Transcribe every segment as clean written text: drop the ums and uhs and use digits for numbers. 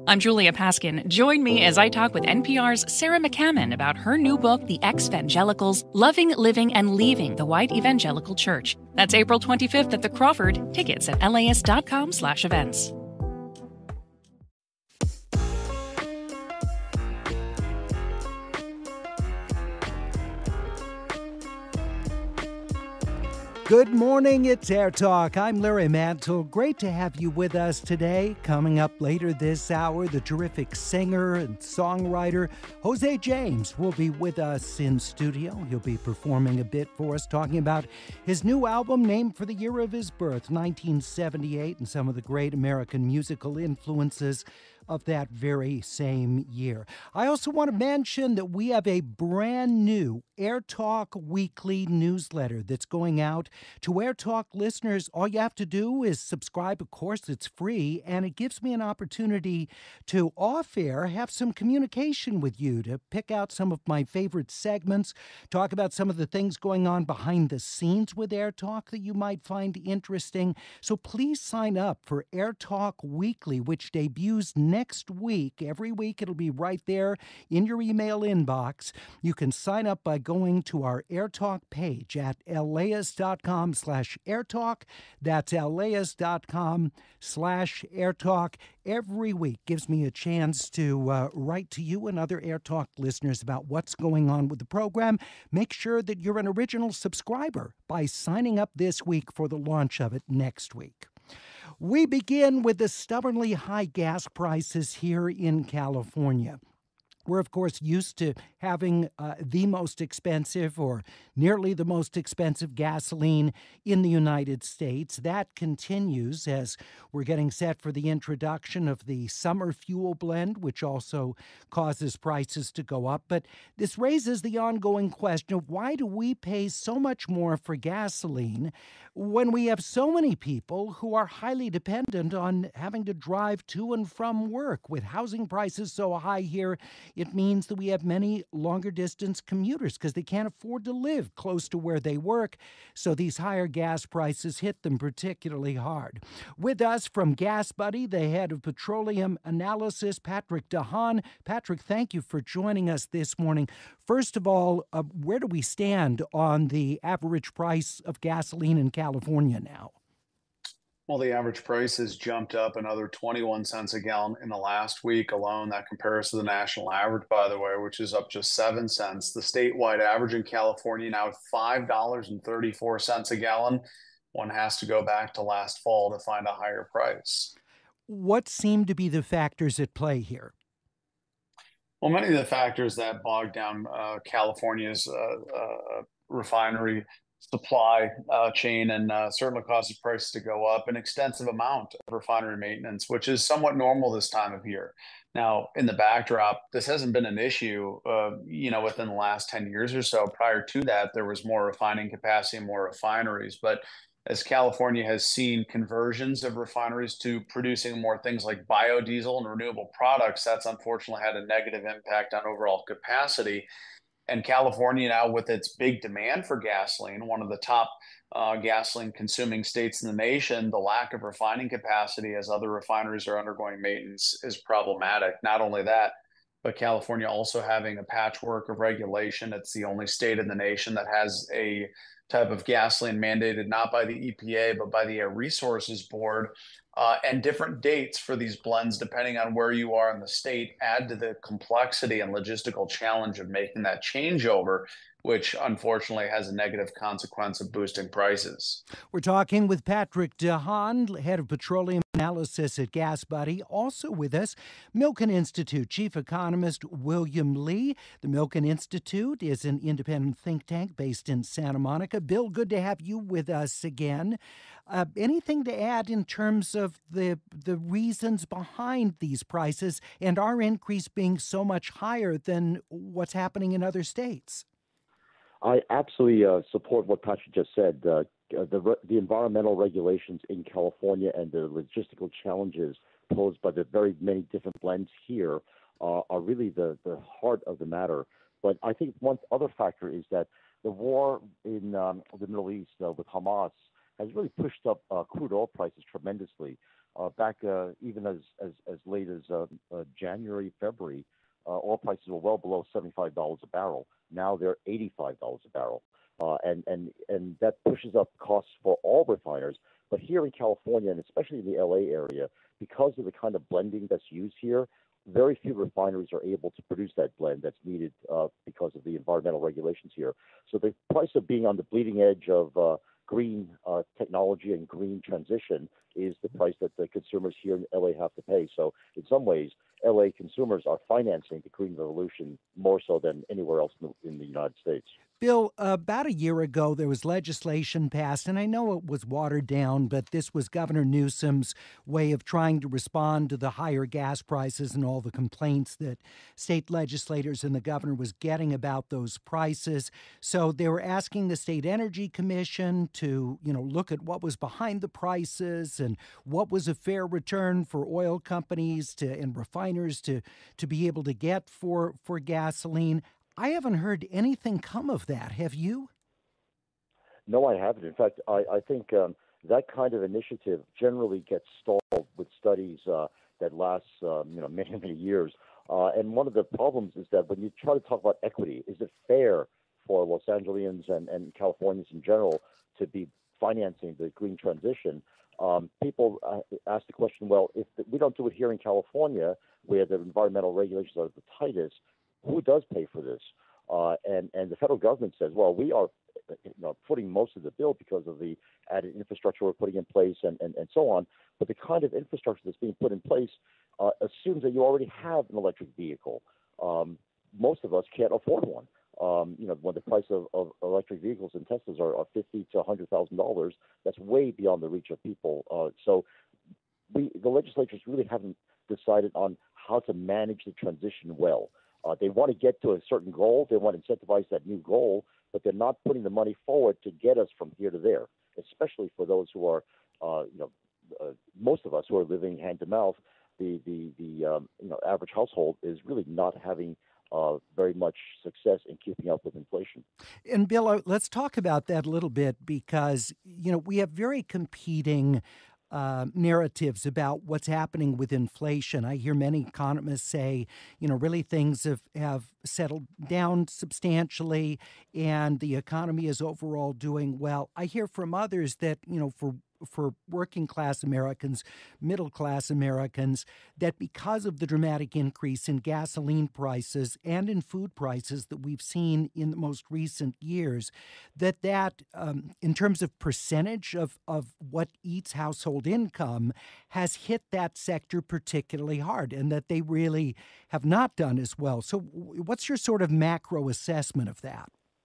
I'm Julia Paskin. Join me as I talk with NPR's Sarah McCammon about her new book, The Ex-Vangelicals, Loving, Living, and Leaving the White Evangelical Church. That's April 25th at the Crawford. Tickets at las.com/events. Good morning, it's AirTalk. I'm Larry Mantle. Great to have you with us today. Coming up later this hour, the terrific singer and songwriter José James will be with us in studio. He'll be performing a bit for us, talking about his new album named for the year of his birth, 1978, and some of the great American musical influences of that very same year. I also want to mention that we have a brand new AirTalk weekly newsletter that's going out to AirTalk listeners. All you have to do is subscribe. Of course, it's free, and it gives me an opportunity to off-air have some communication with you, to pick out some of my favorite segments, talk about some of the things going on behind the scenes with AirTalk that you might find interesting. So please sign up for AirTalk Weekly, which debuts next week. Every week it'll be right there in your email inbox. You can sign up by going to our AirTalk page at laus.com/AirTalk. That's laus.com/AirTalk. Every week gives me a chance to write to you and other AirTalk listeners about what's going on with the program. Make sure that you're an original subscriber by signing up this week for the launch of it next week. We begin with the stubbornly high gas prices here in California. We're, of course, used to having the most expensive or nearly the most expensive gasoline in the United States. That continues as we're getting set for the introduction of the summer fuel blend, which also causes prices to go up. But this raises the ongoing question of why do we pay so much more for gasoline when we have so many people who are highly dependent on having to drive to and from work? With housing prices so high here, it means that we have many longer distance commuters because they can't afford to live close to where they work. So these higher gas prices hit them particularly hard. With us from Gas Buddy, the head of petroleum analysis, Patrick DeHaan. Patrick, thank you for joining us this morning. First of all, where do we stand on the average price of gasoline in California now? Well, the average price has jumped up another 21 cents a gallon in the last week alone. That compares to the national average, by the way, which is up just 7 cents. The statewide average in California now at $5.34 a gallon. One has to go back to last fall to find a higher price. What seem to be the factors at play here? Well, many of the factors that bog down California's refinery supply chain and certainly causes prices to go up, an extensive amount of refinery maintenance, which is somewhat normal this time of year. Now, in the backdrop, this hasn't been an issue, within the last 10 years or so. Prior to that, there was more refining capacity and more refineries. But as California has seen conversions of refineries to producing more things like biodiesel and renewable products, that's unfortunately had a negative impact on overall capacity. And California now, with its big demand for gasoline, one of the top gasoline consuming states in the nation, the lack of refining capacity as other refineries are undergoing maintenance is problematic. Not only that, but California also having a patchwork of regulation. It's the only state in the nation that has a type of gasoline mandated not by the EPA, but by the Air Resources Board. And different dates for these blends, depending on where you are in the state, add to the complexity and logistical challenge of making that changeover, which unfortunately has a negative consequence of boosting prices. We're talking with Patrick DeHaan, head of petroleum analysis at Gas Buddy. Also with us, Milken Institute chief economist William Lee. The Milken Institute is an independent think tank based in Santa Monica. Bill, good to have you with us again. Anything to add in terms of the reasons behind these prices and our increase being so much higher than what's happening in other states? I absolutely support what Patrick just said. The environmental regulations in California and the logistical challenges posed by the very many different blends here are really the heart of the matter. But I think one other factor is that the war in the Middle East with Hamas has really pushed up crude oil prices tremendously. Back even as late as January, February, oil prices were well below $75 a barrel. Now they're $85 a barrel, and that pushes up costs for all refiners. But here in California, and especially in the LA area, because of the kind of blending that's used here, very few refineries are able to produce that blend that's needed because of the environmental regulations here. So the price of being on the bleeding edge of green technology and green transition is the price that the consumers here in LA have to pay. So in some ways, LA consumers are financing the green revolution more so than anywhere else in the United States. Bill, about a year ago, there was legislation passed, and I know it was watered down, but this was Governor Newsom's way of trying to respond to the higher gas prices and all the complaints that state legislators and the governor was getting about those prices. So they were asking the State Energy Commission to, look at what was behind the prices and what was a fair return for oil companies and refiners to be able to get for gasoline. I haven't heard anything come of that. Have you? No, I haven't. In fact, I think that kind of initiative generally gets stalled with studies that last many, many years. And one of the problems is that when you try to talk about equity, is it fair for Los Angeles and Californians in general to be financing the green transition? People ask the question, well, if we don't do it here in California, where the environmental regulations are the tightest, who does pay for this? And the federal government says, well, we are footing most of the bill because of the added infrastructure we're putting in place and so on. But the kind of infrastructure that's being put in place assumes that you already have an electric vehicle. Most of us can't afford one. When the price of electric vehicles and Teslas are $50,000 to $100,000, that's way beyond the reach of people. So the legislatures really haven't decided on how to manage the transition well. They want to get to a certain goal. They want to incentivize that new goal, but they're not putting the money forward to get us from here to there, especially for those who are, most of us who are living hand to mouth. The average household is really not having very much success in keeping up with inflation. And Bill, let's talk about that a little bit because, we have very competing narratives about what's happening with inflation. I hear many economists say, really things have settled down substantially and the economy is overall doing well. I hear from others that, for working class Americans, middle class Americans, that because of the dramatic increase in gasoline prices and in food prices that we've seen in the most recent years, that in terms of percentage of what eats household income has hit that sector particularly hard and that they really have not done as well. So what's your sort of macro assessment of that?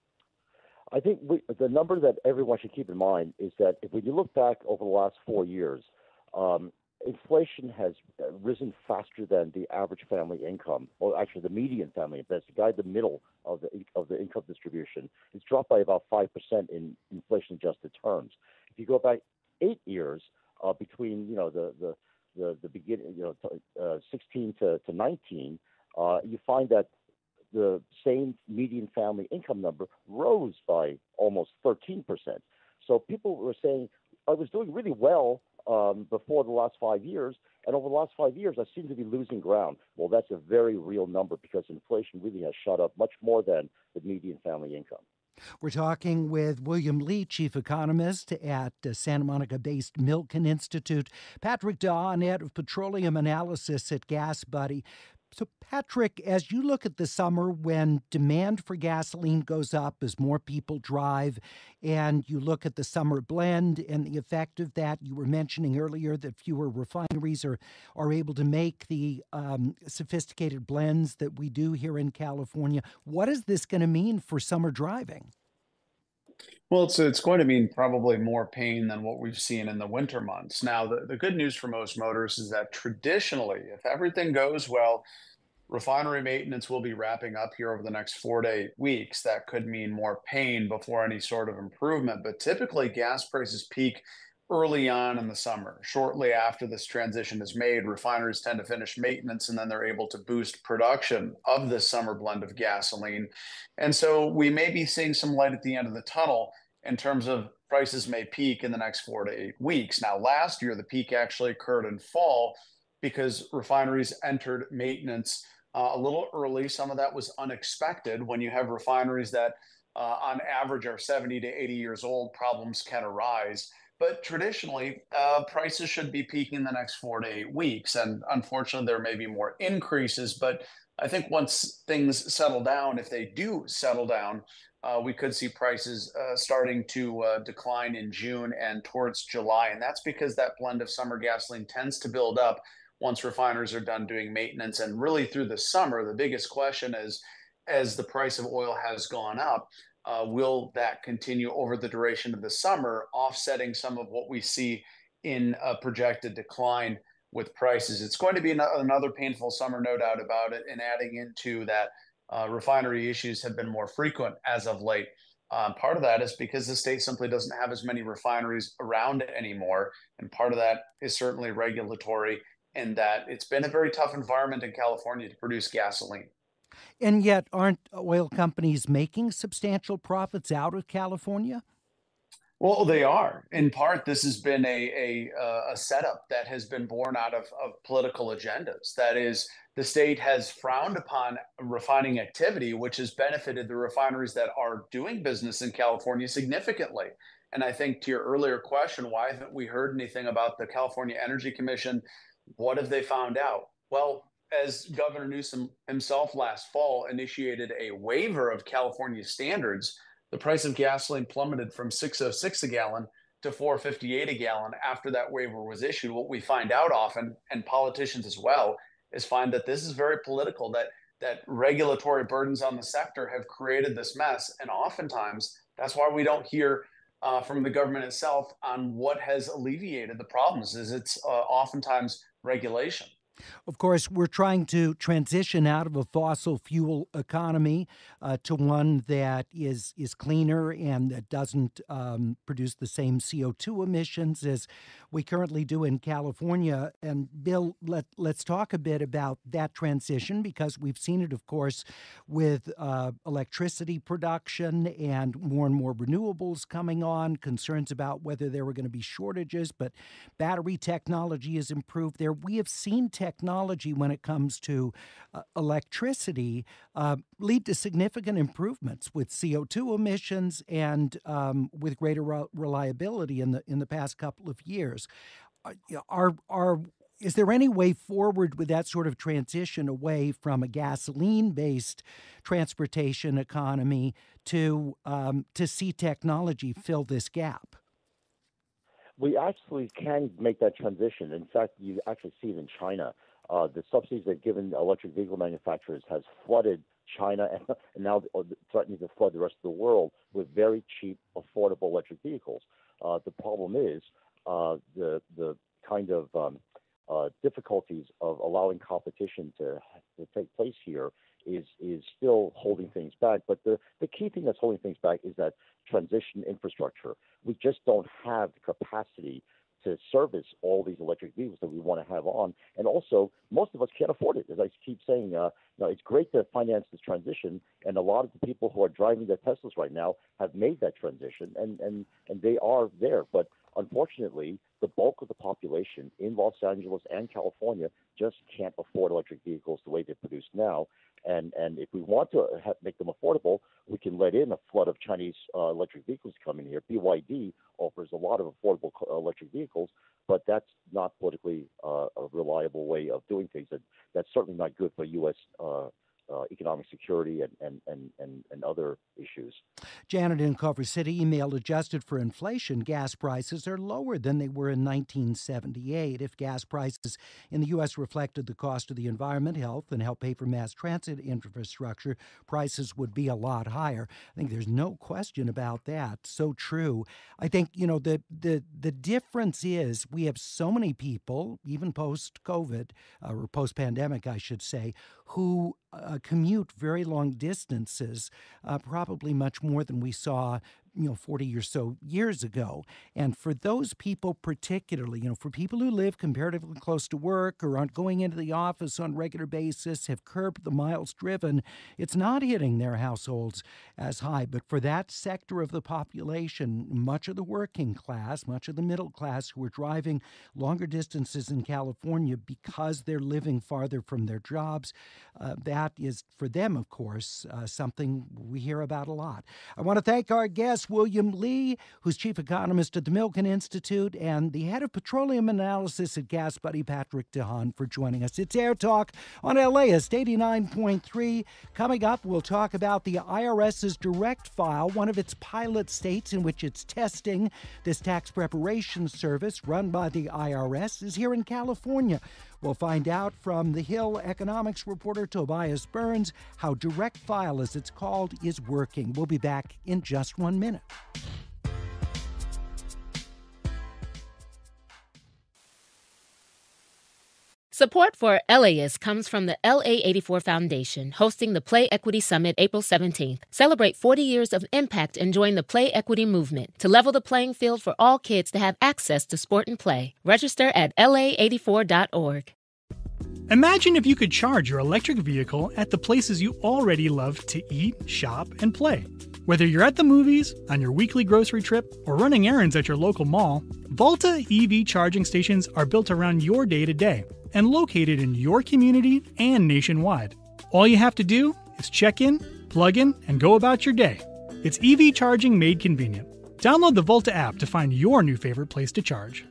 I think the number that everyone should keep in mind is that if you look back over the last 4 years, inflation has risen faster than the average family income, or actually the median family income. That's the guy in the middle of the income distribution. It's dropped by about 5% in inflation-adjusted terms. If you go back 8 years between the beginning 16 to 19, you find that the same median family income number rose by almost 13%. So people were saying, I was doing really well before the last 5 years, and over the last 5 years, I seem to be losing ground. Well, that's a very real number because inflation really has shot up much more than the median family income. We're talking with William Lee, chief economist at Santa Monica-based Milken Institute, Patrick Dawn, head of petroleum analysis at Gas Buddy. So, Patrick, as you look at the summer when demand for gasoline goes up as more people drive, and you look at the summer blend and the effect of that, you were mentioning earlier that fewer refineries are able to make the sophisticated blends that we do here in California. What is this going to mean for summer driving? Well, it's going to mean probably more pain than what we've seen in the winter months. Now, the good news for most motors is that traditionally, if everything goes well, refinery maintenance will be wrapping up here over the next 4 to 8 weeks. That could mean more pain before any sort of improvement. But typically, gas prices peak early on in the summer. Shortly after this transition is made, refineries tend to finish maintenance and then they're able to boost production of this summer blend of gasoline. And so we may be seeing some light at the end of the tunnel in terms of prices may peak in the next 4 to 8 weeks. Now, last year, the peak actually occurred in fall because refineries entered maintenance a little early. Some of that was unexpected. When you have refineries that on average are 70 to 80 years old, problems can arise. But traditionally, prices should be peaking in the next 4 to 8 weeks. And unfortunately, there may be more increases. But I think once things settle down, if they do settle down, we could see prices starting to decline in June and towards July. And that's because that blend of summer gasoline tends to build up once refiners are done doing maintenance. And really through the summer, the biggest question is, as the price of oil has gone up, will that continue over the duration of the summer, offsetting some of what we see in a projected decline with prices? It's going to be another painful summer, no doubt about it, and adding into that, refinery issues have been more frequent as of late. Part of that is because the state simply doesn't have as many refineries around anymore, and part of that is certainly regulatory, in that it's been a very tough environment in California to produce gasoline. And yet, aren't oil companies making substantial profits out of California? Well, they are. In part, this has been a setup that has been born out of political agendas. That is, the state has frowned upon refining activity, which has benefited the refineries that are doing business in California significantly. And I think to your earlier question, why haven't we heard anything about the California Energy Commission? What have they found out? Well, as Governor Newsom himself last fall initiated a waiver of California standards, the price of gasoline plummeted from $6.06 a gallon to $4.58 a gallon after that waiver was issued. What we find out often, and politicians as well, is find that this is very political, that regulatory burdens on the sector have created this mess. And oftentimes, that's why we don't hear from the government itself on what has alleviated the problems, is it's oftentimes regulation. Of course, we're trying to transition out of a fossil fuel economy to one that is cleaner and that doesn't produce the same CO2 emissions as we currently do in California. And Bill, let's talk a bit about that transition, because we've seen it, of course, with electricity production and more renewables coming on, concerns about whether there were going to be shortages, but battery technology has improved there. We have seen technology when it comes to electricity lead to significant improvements with CO2 emissions and with greater reliability in the past couple of years. Is there any way forward with that sort of transition away from a gasoline-based transportation economy to see technology fill this gap? We actually can make that transition. In fact, you actually see it in China. The subsidies they've given electric vehicle manufacturers has flooded China and now threatening to flood the rest of the world with very cheap, affordable electric vehicles. The problem is the kind of difficulties of allowing competition to take place here is still holding things back. But the key thing that's holding things back is that transition infrastructure. We just don't have the capacity to service all these electric vehicles that we want to have on. And also, most of us can't afford it. As I keep saying, it's great to finance this transition, and a lot of the people who are driving their Teslas right now have made that transition, and they are there. But unfortunately, the bulk of the population in Los Angeles and California just can't afford electric vehicles the way they're produced now. And if we want to make them affordable, we can let in a flood of Chinese electric vehicles coming here. BYD offers a lot of affordable electric vehicles, but that's not politically a reliable way of doing things. And that's certainly not good for U.S. Economic security and other issues. Janet in Culver City, email adjusted for inflation, gas prices are lower than they were in 1978. If gas prices in the U.S. reflected the cost of the environment, health, and help pay for mass transit infrastructure, prices would be a lot higher. I think there's no question about that. So true. I think, the difference is we have so many people, even post-COVID, or post-pandemic, I should say, who commute very long distances, probably much more than we saw 40 or so years ago. And for those people particularly, for people who live comparatively close to work or aren't going into the office on a regular basis, have curbed the miles driven, it's not hitting their households as high. But for that sector of the population, much of the working class, much of the middle class who are driving longer distances in California because they're living farther from their jobs, that is, for them, of course, something we hear about a lot. I want to thank our guest, William Lee, who's chief economist at the Milken Institute and the head of petroleum analysis at Gas Buddy, Patrick DeHaan, for joining us. It's Air Talk on LAist 89.3. Coming up, we'll talk about the IRS's Direct File, one of its pilot states in which it's testing this tax preparation service run by the IRS is here in California. We'll find out from the Hill economics reporter Tobias Burns how Direct File, as it's called, is working. We'll be back in just 1 minute. Support for LAist comes from the LA84 Foundation, hosting the Play Equity Summit April 17th. Celebrate 40 years of impact and join the Play Equity movement to level the playing field for all kids to have access to sport and play. Register at la84.org. Imagine if you could charge your electric vehicle at the places you already love to eat, shop, and play. Whether you're at the movies, on your weekly grocery trip, or running errands at your local mall, Volta EV charging stations are built around your day-to-day and located in your community and nationwide. All you have to do is check in, plug in, and go about your day. It's EV charging made convenient. Download the Volta app to find your new favorite place to charge.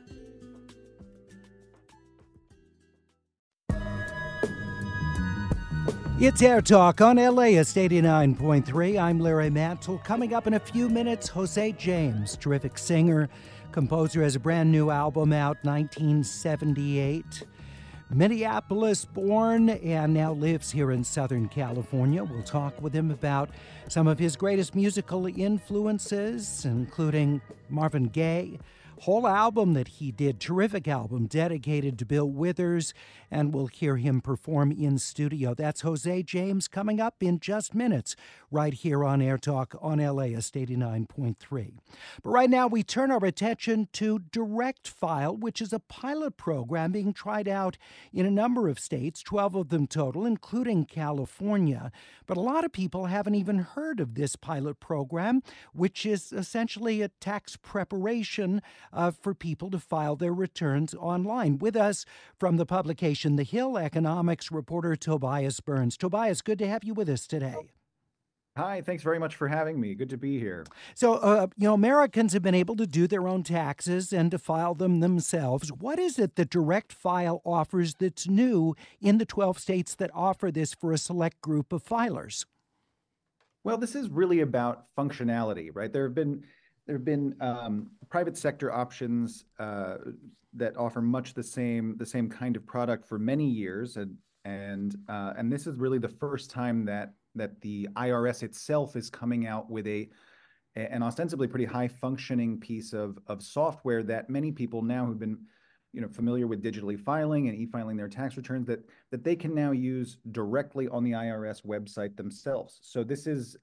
It's Air Talk on LAist 89.3. I'm Larry Mantle. Coming up in a few minutes, José James, terrific singer, composer, has a brand new album out, 1978. Minneapolis born and now lives here in Southern California. We'll talk with him about some of his greatest musical influences, including Marvin Gaye. Whole album that he did, terrific album, dedicated to Bill Withers, and we'll hear him perform in studio. That's José James coming up in just minutes, right here on Air Talk on LAist 89.3. But right now, we turn our attention to Direct File, which is a pilot program being tried out in a number of states, 12 of them total, including California. But a lot of people haven't even heard of this pilot program, which is essentially a tax preparation for people to file their returns online. With us from the publication The Hill, economics reporter Tobias Burns. Tobias, good to have you with us today. Hi, thanks very much for having me. Good to be here. So, Americans have been able to do their own taxes and to file them themselves. What is it that Direct File offers that's new in the 12 states that offer this for a select group of filers? Well, this is really about functionality, right? There have been private sector options that offer much the same kind of product for many years, and this is really the first time that the IRS itself is coming out with an ostensibly pretty high functioning piece of software that many people now who've been familiar with digitally filing and e-filing their tax returns that they can now use directly on the IRS website themselves. So this is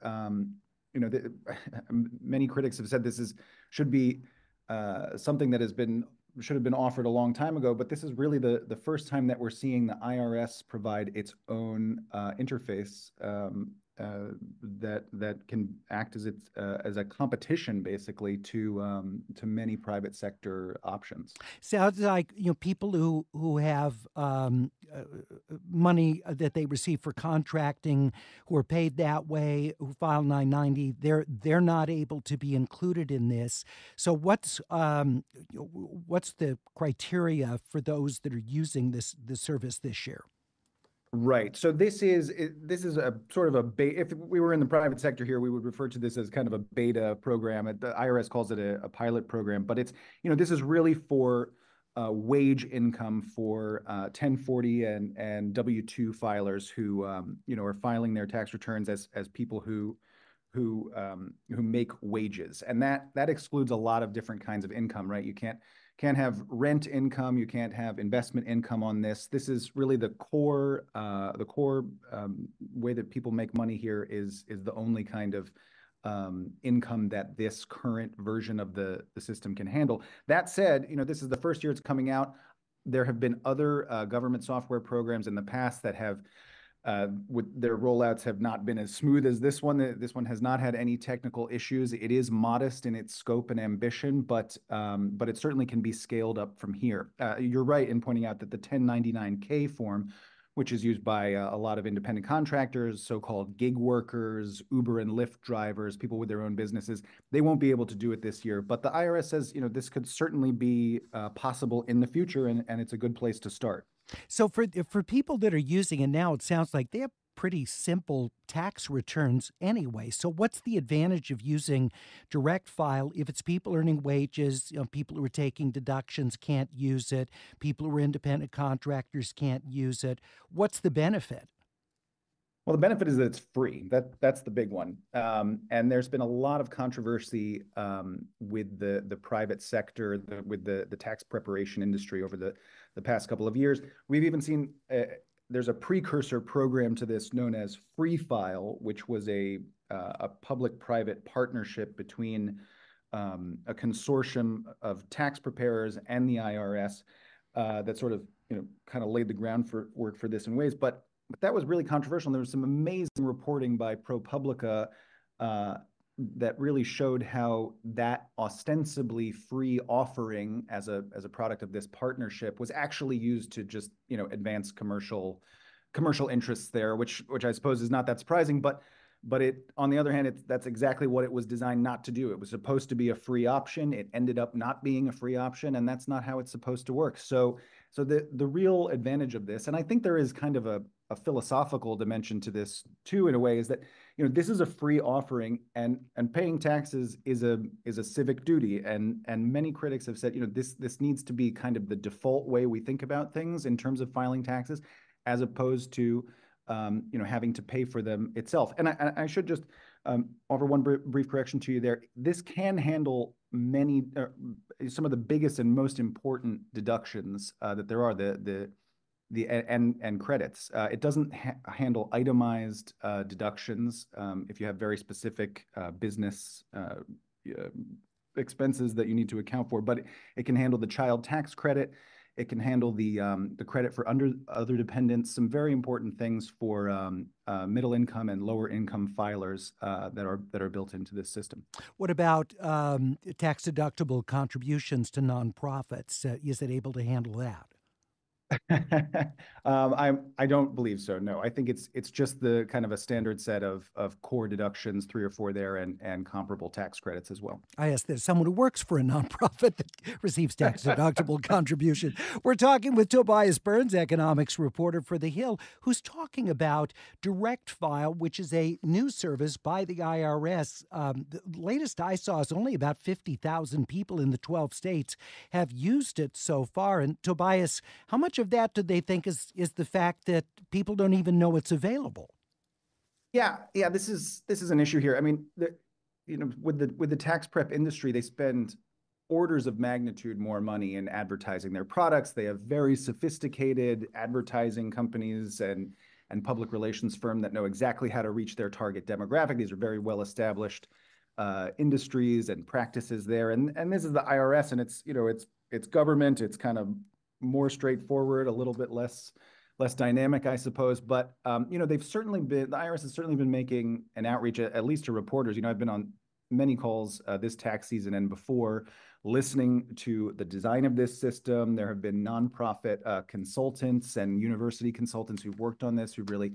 many critics have said this should be something that should have been offered a long time ago, but this is really the first time that we're seeing the IRS provide its own interface that can act as a competition, basically, to many private sector options. Sounds like people who have money that they receive for contracting, who are paid that way, who file 990, they're not able to be included in this. So what's the criteria for those that are using this service this year? Right. So this is a sort of a beta. If we were in the private sector here, we would refer to this as kind of a beta program. The IRS calls it a pilot program, but it's, this is really for wage income for 1040 and W-2 filers who, are filing their tax returns as people who make wages. And that excludes a lot of different kinds of income, right? You can't have rent income. You can't have investment income on this. This is really the core way that people make money here is the only kind of income that this current version of the system can handle. That said, this is the first year it's coming out. There have been other government software programs in the past that have with their rollouts have not been as smooth as this one. This one has not had any technical issues. It is modest in its scope and ambition, but it certainly can be scaled up from here. You're right in pointing out that the 1099-K form, which is used by a lot of independent contractors, so-called gig workers, Uber and Lyft drivers, people with their own businesses, they won't be able to do it this year. But the IRS says, this could certainly be possible in the future, and it's a good place to start. So for people that are using it now, it sounds like they have pretty simple tax returns anyway. So what's the advantage of using Direct File if it's people earning wages, people who are taking deductions can't use it, people who are independent contractors can't use it? What's the benefit? Well, the benefit is that it's free. That's the big one. And there's been a lot of controversy with the private sector, with the tax preparation industry over the past couple of years. We've even seen there's a precursor program to this known as Free File, which was a public-private partnership between a consortium of tax preparers and the IRS that sort of kind of laid the groundwork for this in ways. But that was really controversial. And there was some amazing reporting by ProPublica that really showed how that ostensibly free offering as a product of this partnership was actually used to just advance commercial interests there, which I suppose is not that surprising. But it, on the other hand, that's exactly what it was designed not to do. It was supposed to be a free option. It ended up not being a free option, and that's not how it's supposed to work. So the real advantage of this, and I think there is kind of a philosophical dimension to this too, in a way, is that this is a free offering, and paying taxes is a civic duty, and many critics have said this needs to be kind of the default way we think about things in terms of filing taxes, as opposed to having to pay for them itself. And I should just offer one brief correction to you there. This can handle some of the biggest and most important deductions that there are, and credits. It doesn't handle itemized deductions if you have very specific business expenses that you need to account for, but it can handle the child tax credit. It can handle the credit for other dependents, some very important things for middle income and lower income filers that are built into this system. What about tax deductible contributions to nonprofits? Is it able to handle that? I don't believe so. No, I think it's just the kind of a standard set of core deductions, 3 or 4 there, and comparable tax credits as well. I asked there's someone who works for a nonprofit that receives tax deductible contribution. We're talking with Tobias Burns, economics reporter for The Hill, who's talking about Direct File, which is a new service by the IRS. The latest I saw is only about 50,000 people in the 12 states have used it so far. And Tobias, how much of that do they think is the fact that people don't even know it's available? Yeah, this is an issue here. I mean, with the tax prep industry, they spend orders of magnitude more money in advertising their products. They have very sophisticated advertising companies and public relations firm that know exactly how to reach their target demographic. These are very well established industries and practices there. And this is the IRS, and it's government. It's kind of more straightforward, a little bit less dynamic, I suppose. But the IRS has certainly been making an outreach, at least to reporters. I've been on many calls this tax season and before, listening to the design of this system. There have been nonprofit consultants and university consultants who've worked on this, who really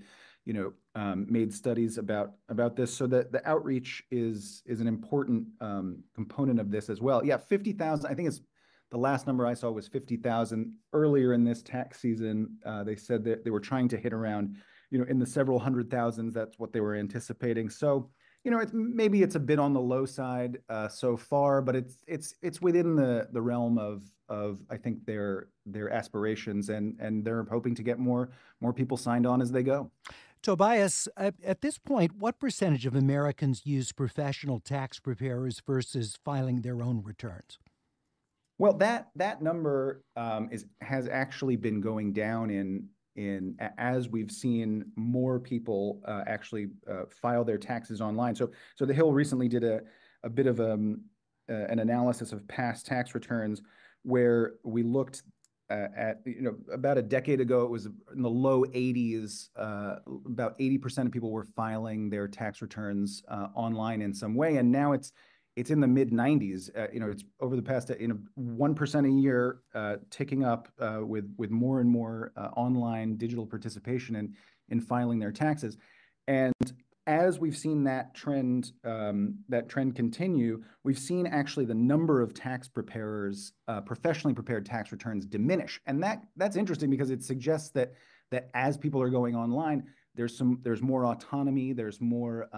made studies about this. So that the outreach is an important component of this as well. Yeah, 50,000. I think it's the last number I saw was 50,000 earlier in this tax season. They said that they were trying to hit around, in the several hundred thousands. That's what they were anticipating. So, maybe it's a bit on the low side so far, but it's within the realm of I think their aspirations, and they're hoping to get more people signed on as they go. Tobias, at this point, what percentage of Americans use professional tax preparers versus filing their own returns? Well, that number has actually been going down in as we've seen more people actually file their taxes online. So the Hill recently did a bit of an analysis of past tax returns where we looked at, about a decade ago, it was in the low 80s. About 80% of people were filing their tax returns online in some way, and now it's in the mid 90s. It's over the past 1% a year, ticking up with more and more online digital participation in filing their taxes. And as we've seen that trend continue, we've seen actually the number of tax preparers, professionally prepared tax returns, diminish, and that's interesting because it suggests that as people are going online, there's more autonomy, there's more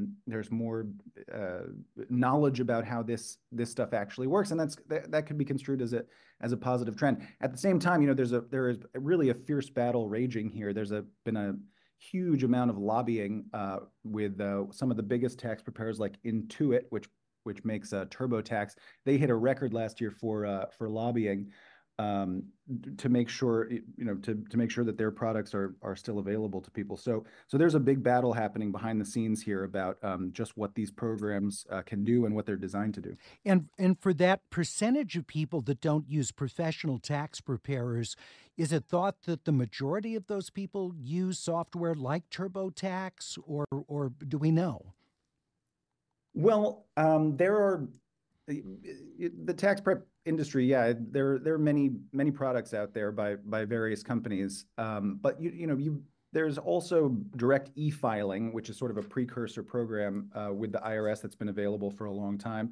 knowledge about how this stuff actually works, and that could be construed as a positive trend. At the same time, there is really a fierce battle raging here. There's been a huge amount of lobbying with some of the biggest tax preparers like Intuit, which makes TurboTax. They hit a record last year for lobbying to make sure to make sure that their products are still available to people. So there's a big battle happening behind the scenes here about just what these programs can do and what they're designed to do. And for that percentage of people that don't use professional tax preparers, is it thought that the majority of those people use software like TurboTax, or do we know? Well, there are the tax prep industry. Yeah, there are many products out there by various companies. But there's also direct e-filing, which is sort of a precursor program with the IRS that's been available for a long time.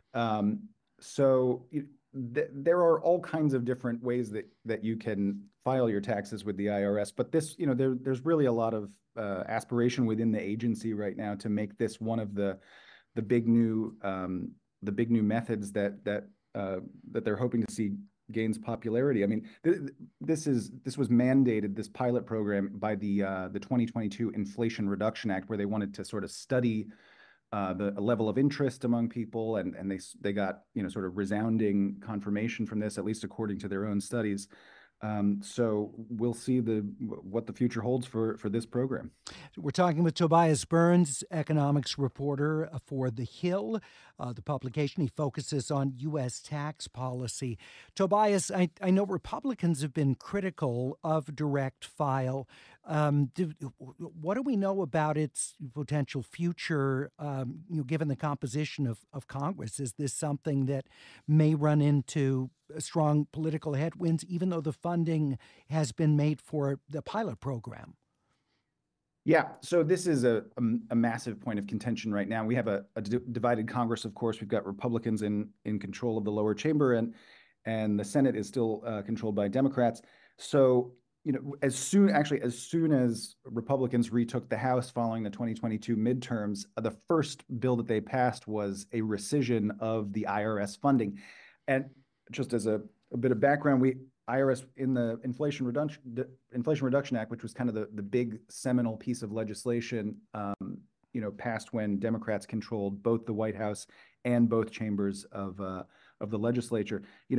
There are all kinds of different ways that you can file your taxes with the IRS. But this, there's really a lot of aspiration within the agency right now to make this one of the big new methods that they're hoping to see gains popularity. I mean, this was mandated, this pilot program, by the 2022 Inflation Reduction Act, where they wanted to sort of study the level of interest among people, and they got sort of resounding confirmation from this, at least according to their own studies. So we'll see what the future holds for this program. We're talking with Tobias Burns, economics reporter for The Hill, the publication. He focuses on U.S. tax policy. Tobias, I know Republicans have been critical of Direct File. What do we know about its potential future, given the composition of Congress? Is this something that may run into strong political headwinds, even though the funding has been made for the pilot program? Yeah, so this is a massive point of contention right now. We have a divided Congress, of course. We've got Republicans in control of the lower chamber, and the Senate is still controlled by Democrats. So, as soon as Republicans retook the House following the 2022 midterms, the first bill that they passed was a rescission of the IRS funding. And just as a bit of background, IRS, in the Inflation Reduction Act, which was kind of the big seminal piece of legislation, passed when Democrats controlled both the White House and both chambers of the legislature.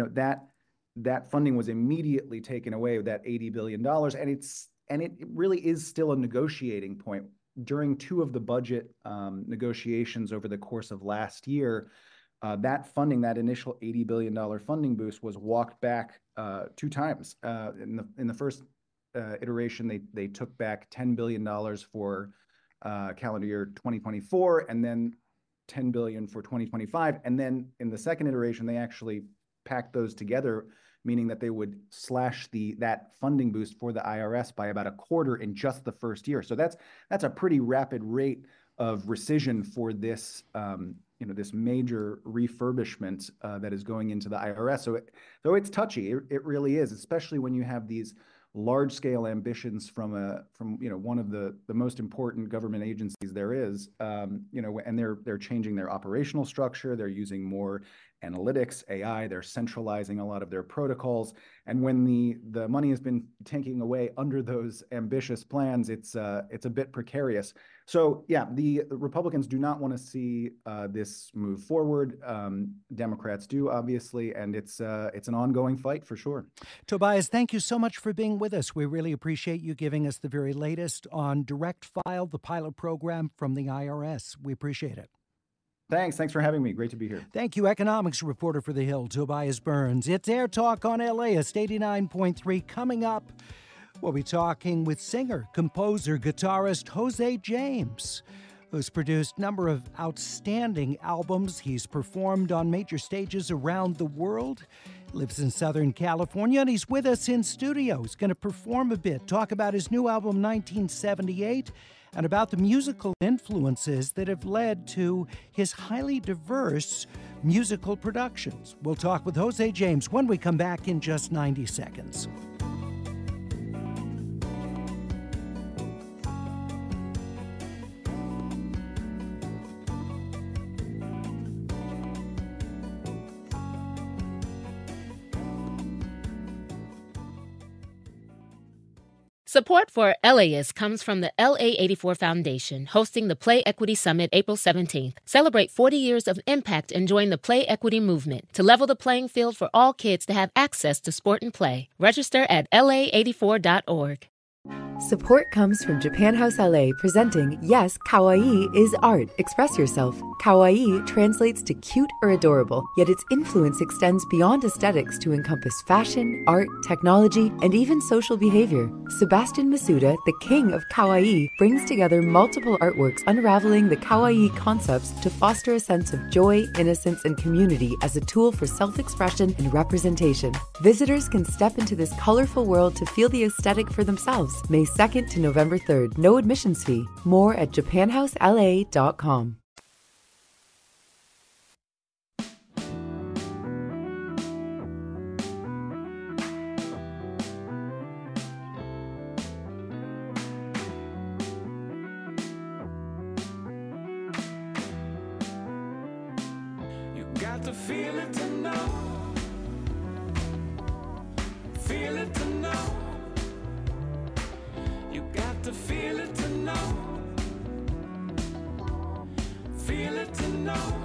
That funding was immediately taken away with that $80 billion, and it really is still a negotiating point. During two of the budget negotiations over the course of last year, that funding, that initial $80 billion funding boost, was walked back 2 times. In the first iteration, they took back $10 billion for calendar year 2024, and then $10 billion for 2025. And then in the second iteration, they actually packed those together, meaning that they would slash that funding boost for the IRS by about a quarter in just the first year. So that's a pretty rapid rate of rescission for this this major refurbishment that is going into the IRS. So it's touchy. It really is, especially when you have these large-scale ambitions from one of the most important government agencies there is, and they're changing their operational structure. They're using more analytics, AI. They're centralizing a lot of their protocols. And when the money has been tanking away under those ambitious plans, it's a bit precarious. So yeah, the Republicans do not want to see this move forward. Democrats do, obviously, and it's an ongoing fight for sure. Tobias, thank you so much for being with with us. We really appreciate you giving us the very latest on Direct File, the pilot program from the IRS. We appreciate it. Thanks for having me. Great to be here. Thank you, economics reporter for The Hill, Tobias Burns. It's AirTalk on LAist 89.3. Coming up, we'll be talking with singer, composer, guitarist José James, who's produced a number of outstanding albums. He's performed on major stages around the world, lives in Southern California, and he's with us in studio. He's going to perform a bit, talk about his new album, 1978, and about the musical influences that have led to his highly diverse musical productions. We'll talk with José James when we come back in just 90 seconds. Support for LAist comes from the LA84 Foundation, hosting the Play Equity Summit April 17th. Celebrate 40 years of impact and join the Play Equity movement to level the playing field for all kids to have access to sport and play. Register at la84.org. Support comes from Japan House LA, presenting Yes, Kawaii is Art. Express yourself. Kawaii translates to cute or adorable, yet its influence extends beyond aesthetics to encompass fashion, art, technology, and even social behavior. Sebastian Masuda, the king of Kawaii, brings together multiple artworks unraveling the Kawaii concepts to foster a sense of joy, innocence, and community as a tool for self-expression and representation. Visitors can step into this colorful world to feel the aesthetic for themselves. May 2nd to November 3rd. No admissions fee. More at japanhousela.com. You got to feel it to know. Feel it to know. You got to feel it to know. Feel it to know.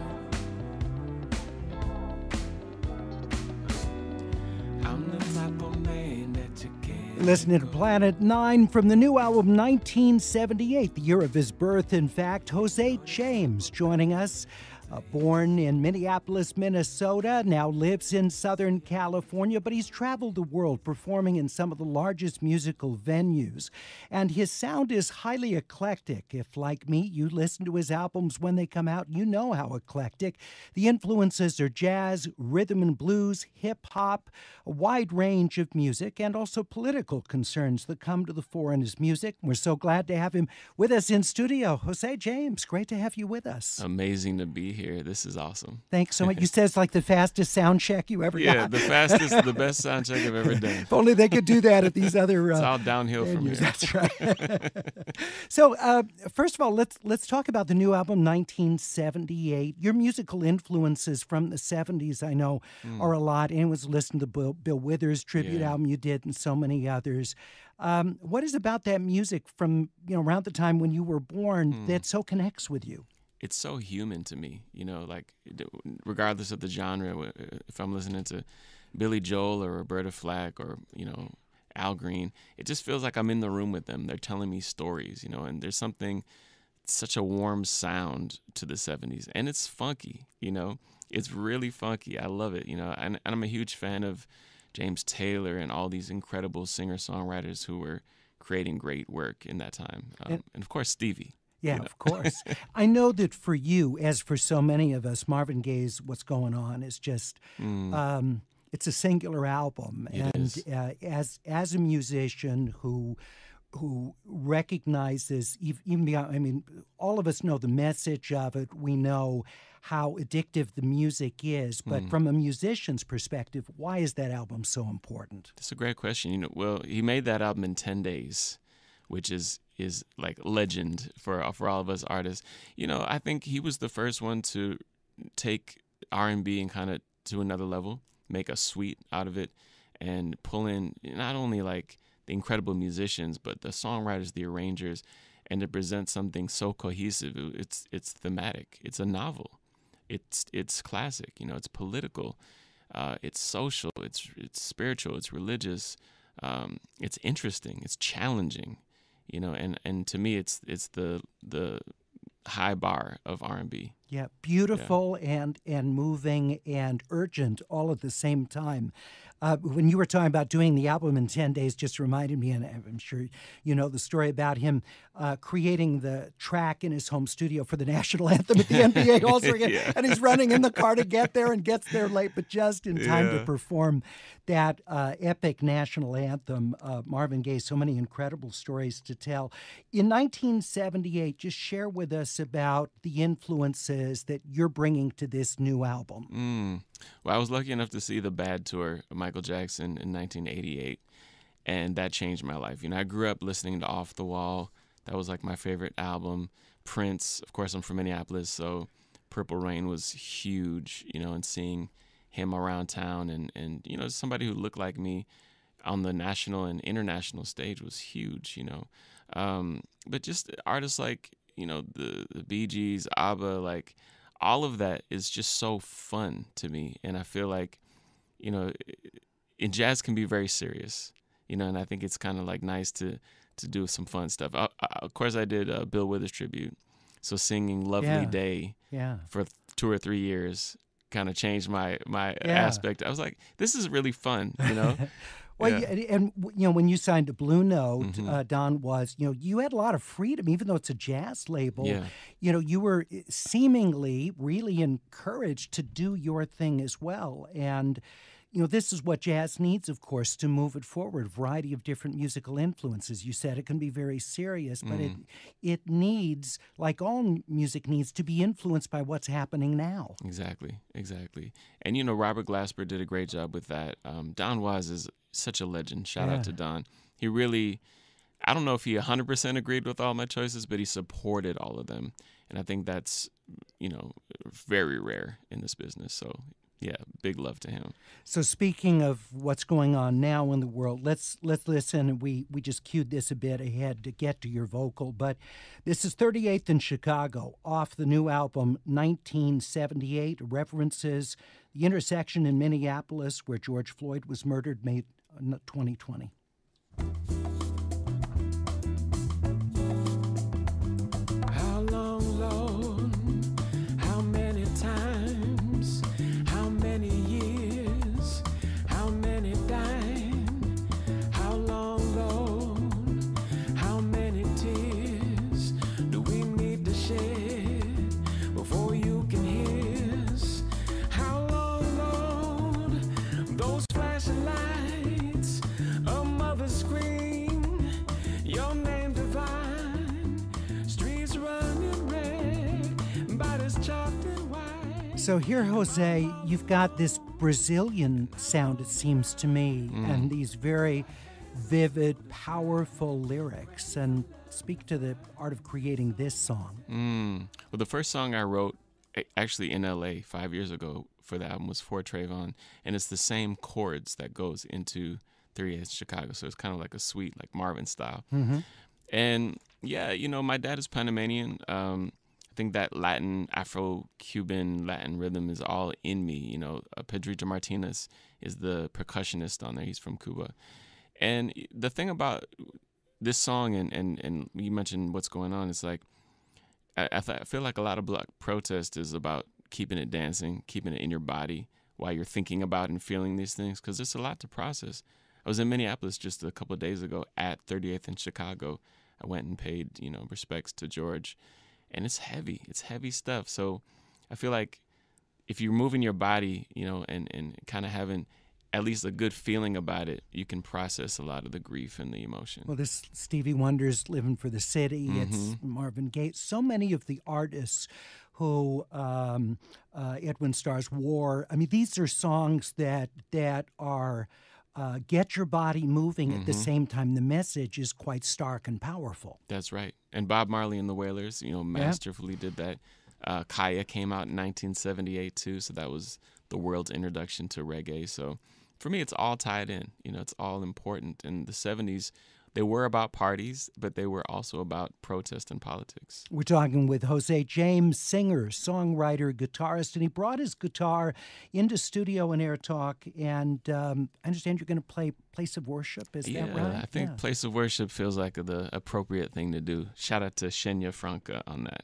I'm the type of man that you can't. Listening to Planet 9 from the new album 1978, the year of his birth, in fact. José James joining us. Born in Minneapolis, Minnesota, now lives in Southern California, but he's traveled the world performing in some of the largest musical venues. And his sound is highly eclectic. If, like me, you listen to his albums when they come out, you know how eclectic. The influences are jazz, rhythm and blues, hip-hop, a wide range of music, and also political concerns that come to the fore in his music. We're so glad to have him with us in studio. José James, great to have you with us. Amazing to be here. This is awesome. Thanks so much. You said it's like the fastest sound check you ever got. Yeah, the best sound check I've ever done. If only they could do that at these other it's all downhill from here. That's right. So, first of all, let's talk about the new album, 1978. Your musical influences from the 70s, I know, are a lot. Anyone's listened to Bill Withers' tribute album you did and so many others. What is about that music from around the time when you were born that so connects with you? It's so human to me, like regardless of the genre, if I'm listening to Billy Joel or Roberta Flack or, Al Green, it just feels like I'm in the room with them. They're telling me stories, and there's such a warm sound to the 70s. And it's funky, it's really funky. I love it, and I'm a huge fan of James Taylor and all these incredible singer-songwriters who were creating great work in that time. And of course, Stevie. Yeah, of course. I know that for you, as for so many of us, Marvin Gaye's "What's Going On" is just, it's a singular album. As a musician who recognizes, even beyond, all of us know the message of it. We know how addictive the music is. But from a musician's perspective, why is that album so important? That's a great question. Well, he made that album in 10 days, which is like legend for all of us artists. I think he was the first one to take R&B and kind of to another level, make a suite out of it, and pull in not only like the incredible musicians, but the songwriters, the arrangers, and to present something so cohesive. It's thematic. It's a novel. It's classic. It's political. It's social. It's spiritual. It's religious. It's interesting. It's challenging, you know, and to me, it's the high bar of R&B. Yeah, beautiful and moving and urgent all at the same time. When you were talking about doing the album in 10 days, just reminded me, and I'm sure you know the story about him creating the track in his home studio for the national anthem at the NBA All-Star Game, Yeah. and he's running in the car to get there and gets there late, but just in time to perform that epic national anthem. Marvin Gaye, so many incredible stories to tell. In 1978, just share with us about the influences that you're bringing to this new album. Well, I was lucky enough to see the Bad Tour of Michael Jackson in 1988, and that changed my life. You know, I grew up listening to Off the Wall. That was like my favorite album. Prince, of course, I'm from Minneapolis, so Purple Rain was huge, you know, and seeing him around town and you know, somebody who looked like me on the national and international stage was huge, you know. But just artists like, you know, the Bee Gees, ABBA, like, all of that is just so fun to me. And I feel like, you know, in jazz can be very serious, you know, and I think it's kind of like nice to do some fun stuff. Of course, I did Bill Withers tribute. So singing Lovely Day for 2 or 3 years kind of changed my aspect. I was like, this is really fun, you know? Well, and you know, when you signed to Blue Note, Don, was, you know, you had a lot of freedom, even though it's a jazz label. Yeah. You know, you were seemingly really encouraged to do your thing as well. And, you know, this is what jazz needs, of course, to move it forward. A variety of different musical influences. You said it can be very serious, but it needs, like all music needs, to be influenced by what's happening now. Exactly. And, you know, Robert Glasper did a great job with that. Don Was is such a legend. Shout out to Don. He really, I don't know if he 100% agreed with all my choices, but he supported all of them. And I think that's, you know, very rare in this business. So, yeah, big love to him. So speaking of what's going on now in the world, let's listen. We just cued this a bit ahead to get to your vocal, but this is 38th in Chicago off the new album 1978. References the intersection in Minneapolis where George Floyd was murdered, May 2020. How long, Lord? How many times? How many years? How many dying? How long, Lord? How many tears do we need to shed before you can hear us? How long, Lord? Those flashing lights, a mother's scream, your name divine, streets running red, bodies chalked and white. So here, Jose, you've got this Brazilian sound, it seems to me, and these very vivid, powerful lyrics. And speak to the art of creating this song. Well, the first song I wrote actually in LA 5 years ago for the album was for Trayvon, and it's the same chords that goes into 38th Chicago, so it's kind of like a suite, like Marvin style. And yeah, you know, my dad is Panamanian. I think that Latin, Afro-Cuban Latin rhythm is all in me. You know, Pedrito Martinez is the percussionist on there. He's from Cuba. And the thing about this song, and you mentioned what's going on, it's like, I feel like a lot of Black protest is about keeping it dancing, keeping it in your body while you're thinking about and feeling these things, because there's a lot to process. I was in Minneapolis just a couple of days ago at 38th in Chicago. I went and paid, you know, respects to George, and it's heavy. It's heavy stuff. So I feel like if you're moving your body, you know, and kind of having at least a good feeling about it, you can process a lot of the grief and the emotion. Well, this Stevie Wonder's Living for the City. It's Marvin Gaye. So many of the artists who Edwin Starr's War. I mean, these are songs that are get your body moving at the same time. The message is quite stark and powerful. That's right. And Bob Marley and the Wailers, you know, masterfully did that. Kaya came out in 1978 too, so that was the world's introduction to reggae. So for me, it's all tied in. You know, it's all important. And the 70s, They were about parties, but they were also about protest and politics. We're talking with José James, singer, songwriter, guitarist, and he brought his guitar into studio in AirTalk. And I understand you're going to play Place of Worship. Is that right? I think Place of Worship feels like the appropriate thing to do. Shout out to Shenya Franca on that.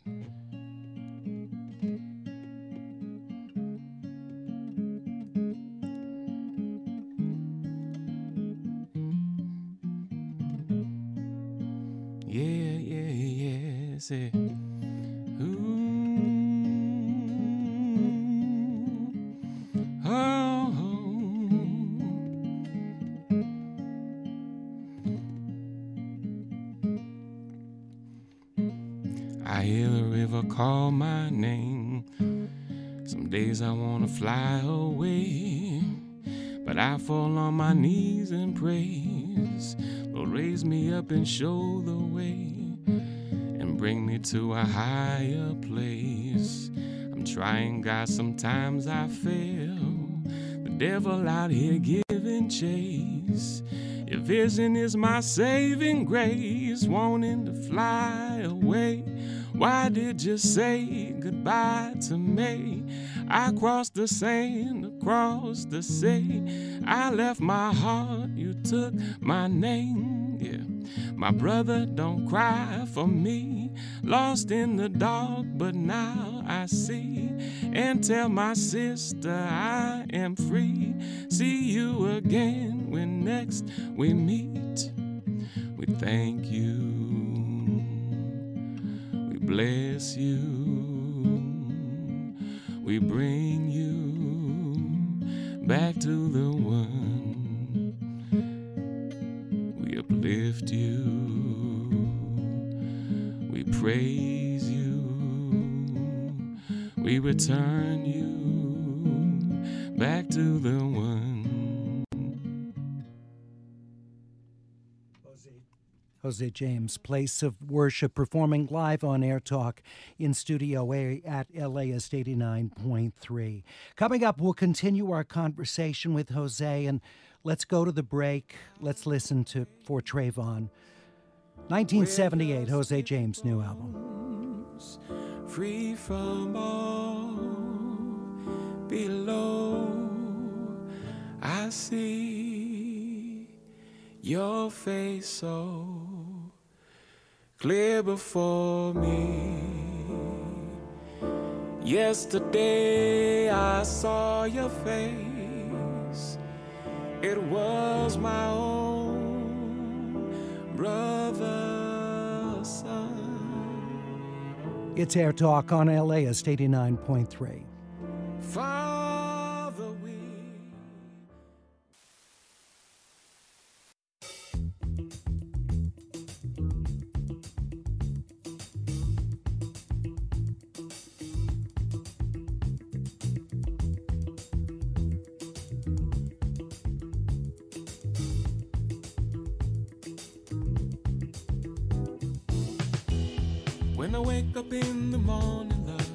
Yeah, say, ooh, oh, I hear the river call my name. Some days I wanna fly away, but I fall on my knees and praise. Lord, raise me up and show the way, and bring me to a higher place. I'm trying, God, sometimes I fail. The devil out here giving chase. Your vision is my saving grace, wanting to fly away. Why did you say goodbye to me? I crossed the sand, across the sea. I left my heart, you took my name. Yeah, my brother, don't cry for me. Lost in the dark, but now I see. And tell my sister I am free. See you again when next we meet. We thank you, we bless you, we bring you back to the one. We uplift you, we praise you, we return you back to the one. José James, Place of Worship, performing live on AirTalk in Studio A at LAist 89.3. Coming up, we'll continue our conversation with José, and let's go to the break. Let's listen to For Trayvon. 1978, José James' new album. Free from all below, I see your face so clear before me. Yesterday I saw your face. It was my own brother's son. It's AirTalk on LAist 89.3. Father, we when I wake up in the morning, love,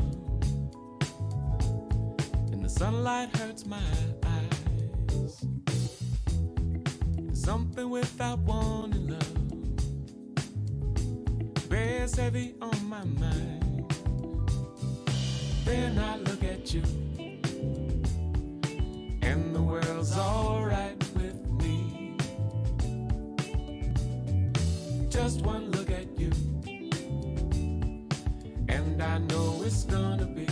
and the sunlight hurts my eyes, something without warning, love, bears heavy on my mind. Then I look at you, and the world's alright with me. Just one look at you, and I know it's gonna be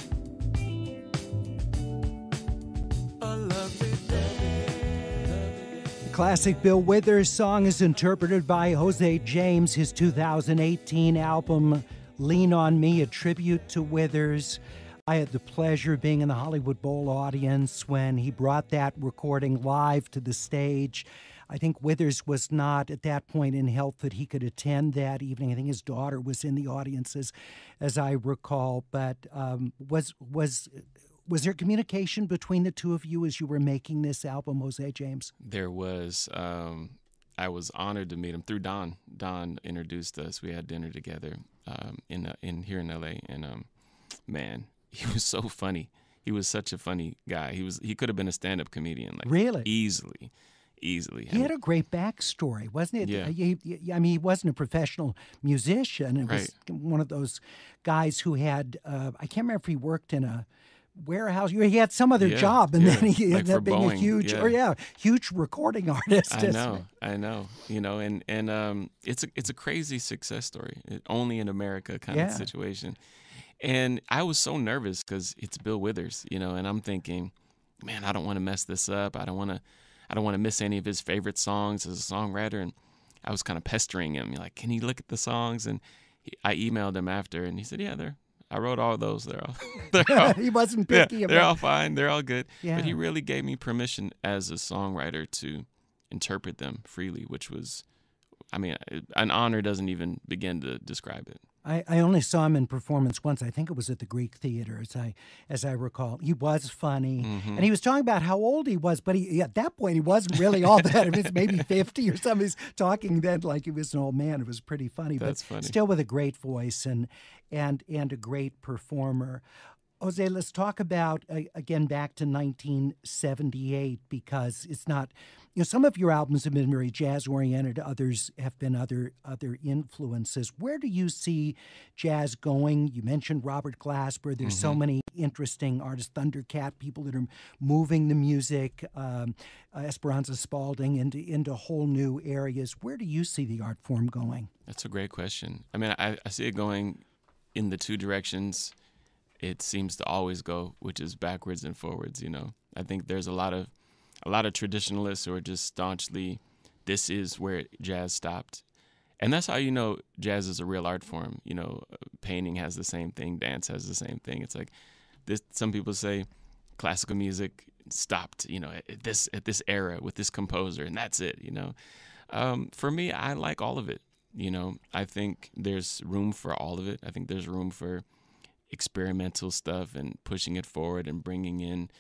a lovely day. The classic Bill Withers song is interpreted by José James, his 2018 album, Lean on Me, a tribute to Withers. I had the pleasure of being in the Hollywood Bowl audience when he brought that recording live to the stage. I think Withers was not at that point in health that he could attend that evening. I think his daughter was in the audience, as I recall. But was there communication between the two of you as you were making this album, José James? There was. I was honored to meet him through Don. Don introduced us. We had dinner together in here in LA, and man, he was so funny. He was such a funny guy. He could have been a stand-up comedian, like really, easily. easily. He had a great backstory, wasn't it? Yeah. I mean, he wasn't a professional musician. It was Right. one of those guys who had, I can't remember if he worked in a warehouse. He had some other job, and then he like ended up for being a Boeing, huge recording artist. I know. You know, and it's a crazy success story, only in America kind of situation. And I was so nervous because it's Bill Withers, you know, and I'm thinking, man, I don't want to mess this up. I don't want to miss any of his favorite songs as a songwriter. And I was kind of pestering him, like, can you look at the songs? And I emailed him after, and he said, yeah, I wrote all those. They're all he wasn't picky about. They're all fine. They're all good. Yeah. But he really gave me permission as a songwriter to interpret them freely, which was, I mean, an honor doesn't even begin to describe it. I only saw him in performance once. I think it was at the Greek Theater, as I recall. He was funny, and he was talking about how old he was, but at that point he wasn't really all that. He was maybe 50 or something. He's talking then like he was an old man. It was pretty funny, That's but funny. Still with a great voice and a great performer. Jose, let's talk about, again, back to 1978, because it's not, some of your albums have been very jazz-oriented, others have been other influences. Where do you see jazz going? You mentioned Robert Glasper. There's so many interesting artists, Thundercat, people that are moving the music, Esperanza Spalding into whole new areas. Where do you see the art form going? That's a great question. I mean, I see it going in the two directions it seems to always go, which is backwards and forwards. I think there's a lot of traditionalists who are just staunchly, this is where jazz stopped, and that's how jazz is a real art form. Painting has the same thing, dance has the same thing. It's like this. Some people say classical music stopped, at this era with this composer, and that's it. For me, I like all of it. I think there's room for all of it. I think there's room for experimental stuff and pushing it forward and bringing in,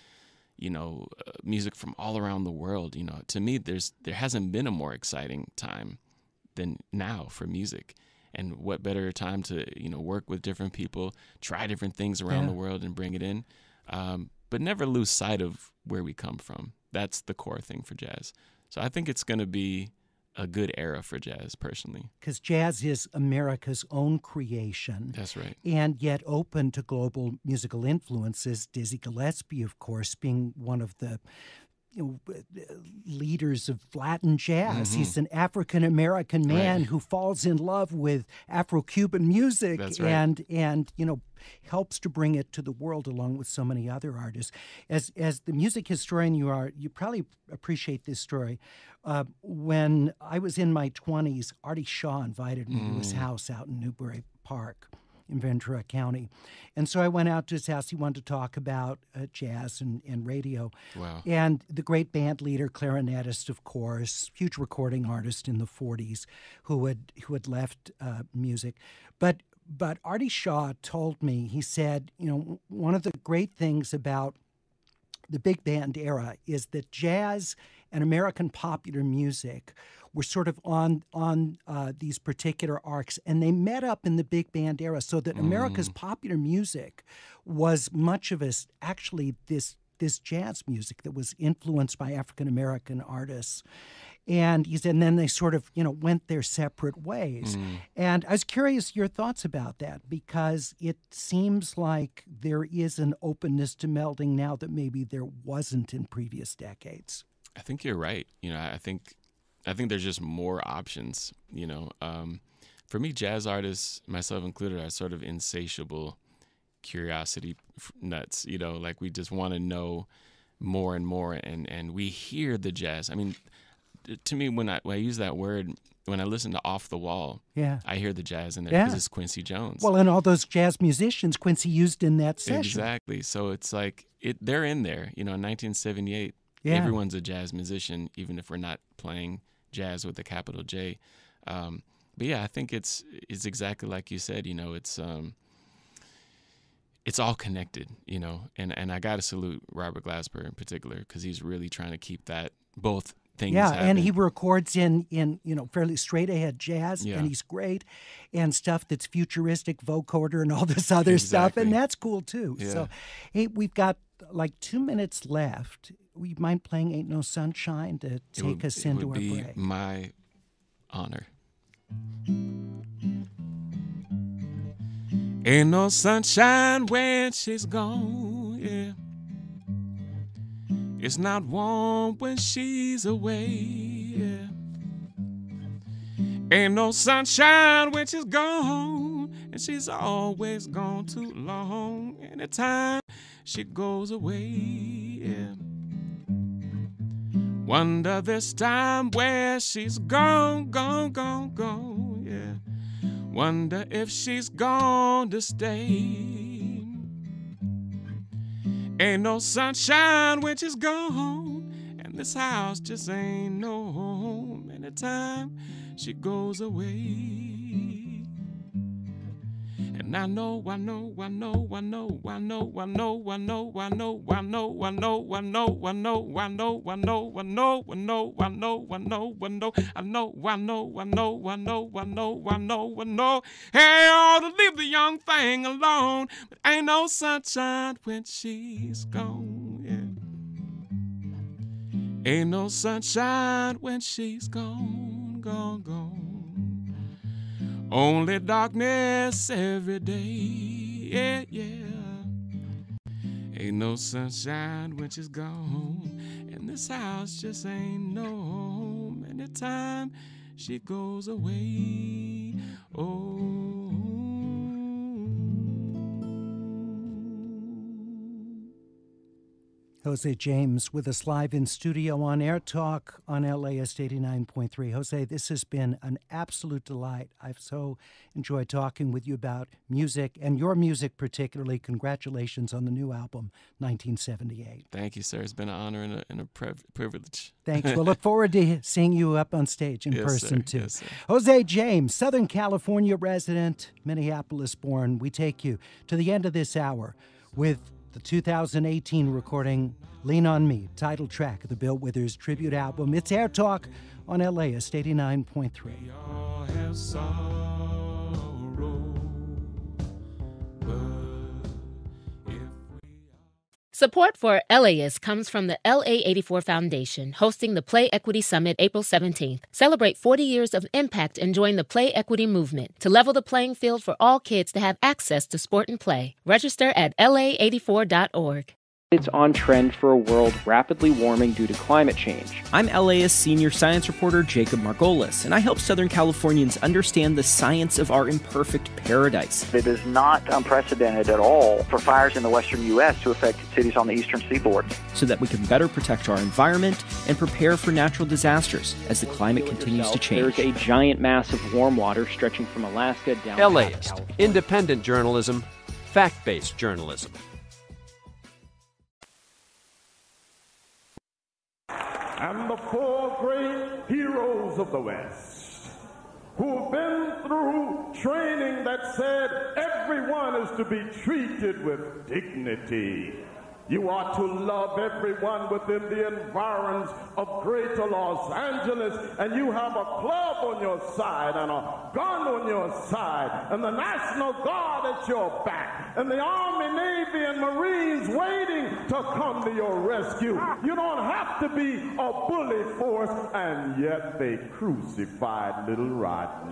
music from all around the world. To me, there hasn't been a more exciting time than now for music. And what better time to, work with different people, try different things around the world and bring it in, but never lose sight of where we come from. That's the core thing for jazz. So I think it's going to be a good era for jazz, personally. Because jazz is America's own creation. That's right. And yet open to global musical influences. Dizzy Gillespie, of course, being one of the leaders of Latin jazz. He's an African-American man who falls in love with Afro-Cuban music. That's right. And helps to bring it to the world along with so many other artists. As the music historian you are, you probably appreciate this story. When I was in my 20s, Artie Shaw invited me to his house out in Newbury Park in Ventura County. And so I went out to his house. He wanted to talk about jazz and radio. Wow. And the great band leader, clarinetist, of course, huge recording artist in the 40s who had left music. But Artie Shaw told me, he said, one of the great things about the big band era is that jazz and American popular music were sort of on these particular arcs, and they met up in the big band era, so that America's popular music was much of it actually this jazz music that was influenced by African American artists. And he said, and then they sort of, went their separate ways. And I was curious your thoughts about that, because it seems like there is an openness to melding now that maybe there wasn't in previous decades. I think you're right. I think there's just more options. For me, jazz artists, myself included, are sort of insatiable curiosity nuts. Like we just want to know more and more, and we hear the jazz. I mean, to me, when I use that word, when I listen to Off the Wall, I hear the jazz in there because it's Quincy Jones. Well, and all those jazz musicians Quincy used in that session. Exactly. So it's like they're in there. In 1978, everyone's a jazz musician, even if we're not playing jazz with a capital J. But yeah, I think it's exactly like you said. It's all connected. And I got to salute Robert Glasper in particular, because he's really trying to keep that both things happen. And he records in fairly straight ahead jazz, and he's great, and stuff that's futuristic, vocoder, and all this other stuff, and that's cool too. So, hey, we've got like 2 minutes left. you mind playing Ain't No Sunshine to take us into our break? It would be my honor. Ain't no sunshine when she's gone, yeah. It's not warm when she's away, yeah. Ain't no sunshine when she's gone, and she's always gone too long. Anytime she goes away, yeah. Wonder this time where she's gone, yeah. Wonder if she's gone to stay. Ain't no sunshine when she's gone, and this house just ain't no home. Anytime she goes away. And I know, hey, I ought to leave the young thing alone, but ain't no sunshine when she's gone, yeah. Ain't no sunshine when she's gone, gone. Only darkness every day, yeah. Ain't no sunshine when she's gone, and this house just ain't no home. Anytime she goes away, oh. Jose James with us live in studio on AirTalk on LAist 89.3. Jose, this has been an absolute delight. I've so enjoyed talking with you about music, and your music particularly. Congratulations on the new album, 1978. Thank you, sir. It's been an honor and a privilege. Thanks. We'll look forward to seeing you up on stage in person, too. Yes, sir. Jose James, Southern California resident, Minneapolis born. We take you to the end of this hour with the 2018 recording, Lean on Me, title track of the Bill Withers tribute album. It's AirTalk on LAist 89.3. We all have sorrow, but if Support for LAist comes from the LA84 Foundation, hosting the Play Equity Summit April 17th. Celebrate 40 years of impact and join the Play Equity movement to level the playing field for all kids to have access to sport and play. Register at la84.org. It's on trend for a world rapidly warming due to climate change. I'm LAist senior science reporter Jacob Margolis, and I help Southern Californians understand the science of our imperfect paradise. It is not unprecedented at all for fires in the western U.S. to affect cities on the eastern seaboard. So that we can better protect our environment and prepare for natural disasters as the climate continues to change. There's a giant mass of warm water stretching from Alaska down to LAist, independent journalism, fact-based journalism. And the four great heroes of the West, who've been through training that said everyone is to be treated with dignity. You are to love everyone within the environs of Greater Los Angeles, and you have a club on your side and a gun on your side and the National Guard at your back and the Army, Navy, and Marines waiting to come to your rescue. You don't have to be a bully force, and yet they crucified little Rodney.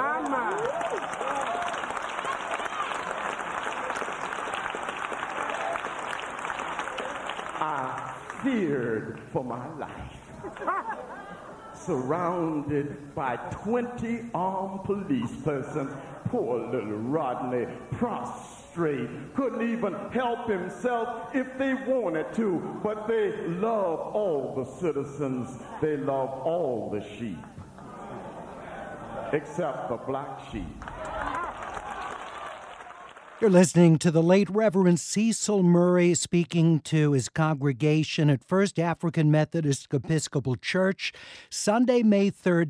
I feared for my life. Surrounded by 20 armed police persons, poor little Rodney, prostrate, couldn't even help himself if they wanted to, but they love all the citizens, they love all the sheep, except the black sheep. You're listening to the late Reverend Cecil Murray speaking to his congregation at First African Methodist Episcopal Church, Sunday, May 3rd,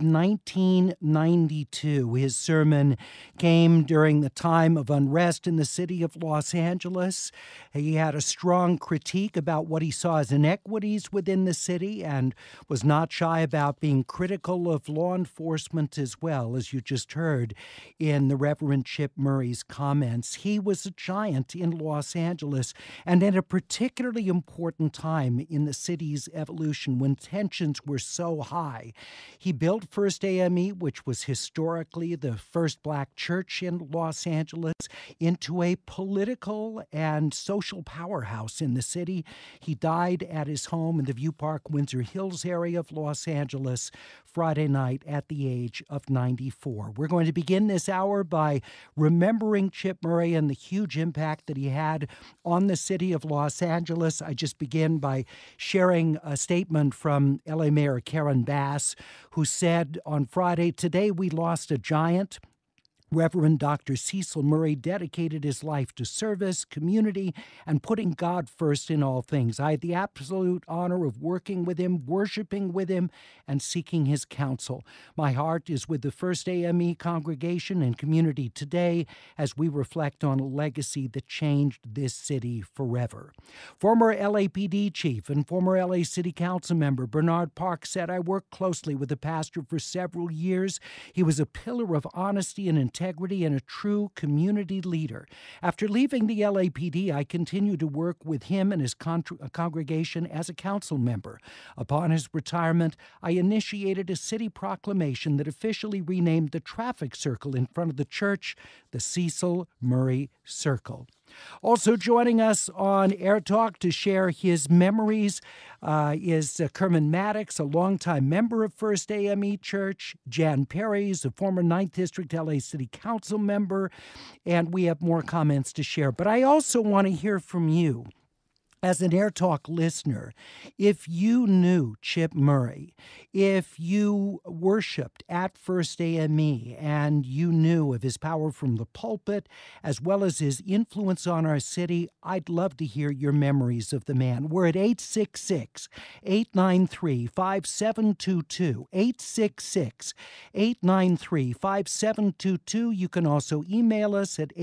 1992. His sermon came during the time of unrest in the city of Los Angeles. He had a strong critique about what he saw as inequities within the city and was not shy about being critical of law enforcement as well, as you just heard in the Reverend Chip Murray's comments. He was a giant in Los Angeles, and at a particularly important time in the city's evolution when tensions were so high. He built First AME, which was historically the first black church in Los Angeles, into a political and social powerhouse in the city. He died at his home in the View Park, Windsor Hills area of Los Angeles Friday night at the age of 94. We're going to begin this hour by remembering Chip Murray and the huge impact that he had on the city of Los Angeles. I just begin by sharing a statement from LA Mayor Karen Bass, who said on Friday, "Today we lost a giant. Reverend Dr. Cecil Murray dedicated his life to service, community, and putting God first in all things. I had the absolute honor of working with him, worshiping with him, and seeking his counsel. My heart is with the First AME congregation and community today as we reflect on a legacy that changed this city forever." Former LAPD chief and former LA City Council member Bernard Park said, "I worked closely with the pastor for several years. He was a pillar of honesty and integrity and a true community leader. After leaving the LAPD, I continued to work with him and his congregation as a council member. Upon his retirement, I initiated a city proclamation that officially renamed the traffic circle in front of the church the Cecil Murray Circle." Also joining us on AirTalk to share his memories is Kerman Maddox, a longtime member of First AME Church. Jan Perry is a former 9th District LA City Council member. And we have more comments to share. But I also want to hear from you. As an AirTalk listener, if you knew Chip Murray, if you worshiped at First AME and you knew of his power from the pulpit as well as his influence on our city, I'd love to hear your memories of the man. We're at 866-893-5722, 866-893-5722. You can also email us at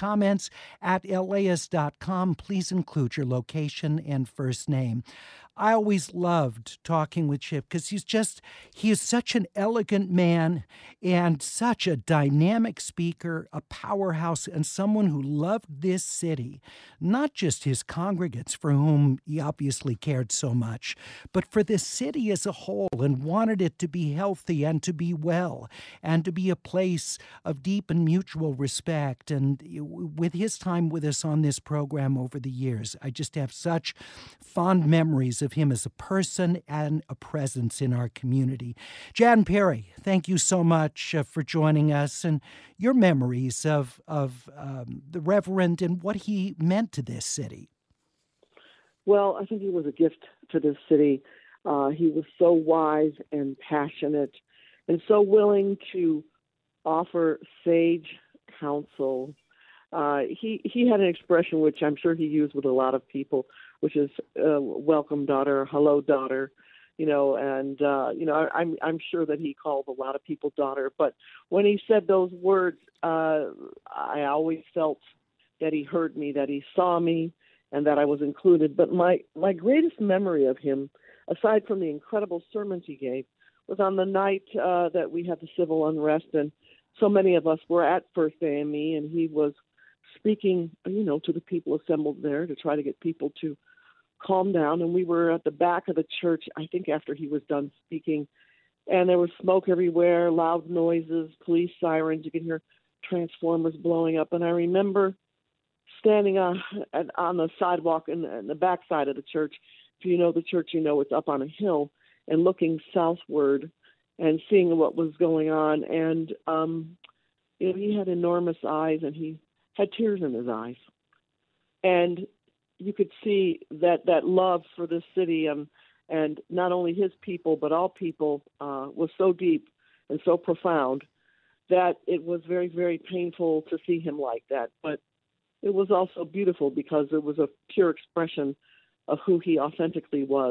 atcomments@laist.com. Please include your location and first name. I always loved talking with Chip because he is such an elegant man and such a dynamic speaker, a powerhouse, and someone who loved this city, not just his congregants for whom he obviously cared so much, but for the city as a whole and wanted it to be healthy and to be well and to be a place of deep and mutual respect. And with his time with us on this program over the years, I just have such fond memories of him as a person and a presence in our community. Jan Perry, thank you so much for joining us and your memories of the Reverend and what he meant to this city. Well, I think he was a gift to this city. He was so wise and passionate and so willing to offer sage counsel. He had an expression which I'm sure he used with a lot of people, which is welcome daughter, hello daughter, and I'm sure that he called a lot of people daughter. But when he said those words, I always felt that he heard me, that he saw me, and that I was included. But my greatest memory of him, aside from the incredible sermons he gave, was on the night that we had the civil unrest, and so many of us were at First AME, and he was speaking, to the people assembled there to try to get people to calm down. And we were at the back of the church, I think after he was done speaking, and there was smoke everywhere, loud noises, police sirens. You could hear transformers blowing up. And I remember standing on the sidewalk in the back side of the church. If you know the church, it's up on a hill, and looking southward and seeing what was going on. And, he had enormous eyes, and he had tears in his eyes. And you could see that love for this city and not only his people, but all people was so deep and so profound that it was very, very painful to see him like that. But it was also beautiful because it was a pure expression of who he authentically was.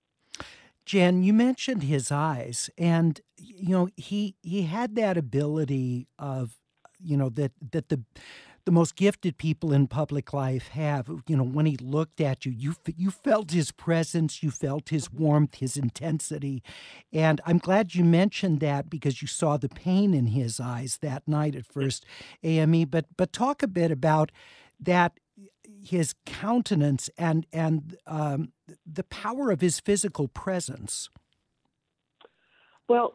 Jen, you mentioned his eyes, and he had that ability of, that the the most gifted people in public life have. When he looked at you, you felt his presence, you felt his warmth, his intensity. And I'm glad you mentioned that because you saw the pain in his eyes that night at First AME. But talk a bit about that, his countenance and the power of his physical presence. Well,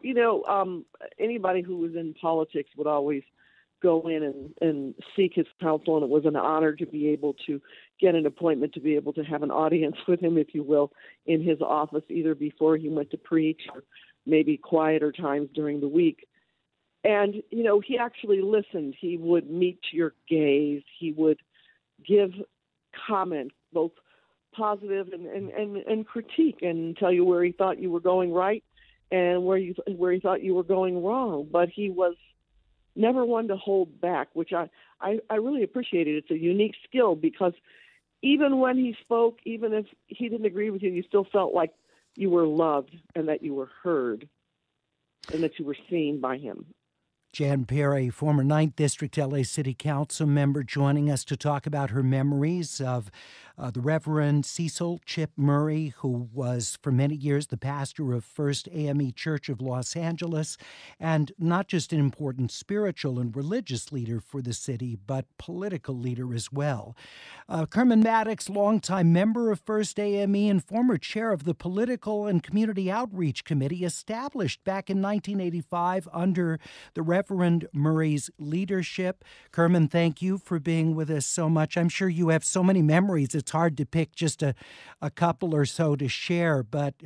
anybody who was in politics would always go in and seek his counsel, and it was an honor to be able to get an appointment, to be able to have an audience with him, if you will, in his office, either before he went to preach or maybe quieter times during the week. And, he actually listened. He would meet your gaze. He would give comment, both positive and critique, and tell you where he thought you were going right and where he thought you were going wrong. But he was never one to hold back, which I really appreciated. It's a unique skill because even when he spoke, even if he didn't agree with you, you still felt like you were loved and that you were heard and that you were seen by him. Jan Perry, former 9th District LA City Council member, joining us to talk about her memories of the Reverend Cecil Chip Murray, who was for many years the pastor of First AME Church of Los Angeles, and not just an important spiritual and religious leader for the city, but political leader as well. Kerman Maddox, longtime member of First AME and former chair of the Political and Community Outreach Committee, established back in 1985 under the Reverend Murray's leadership. Kerman, thank you for being with us so much. I'm sure you have so many memories. It's hard to pick just a couple or so to share, but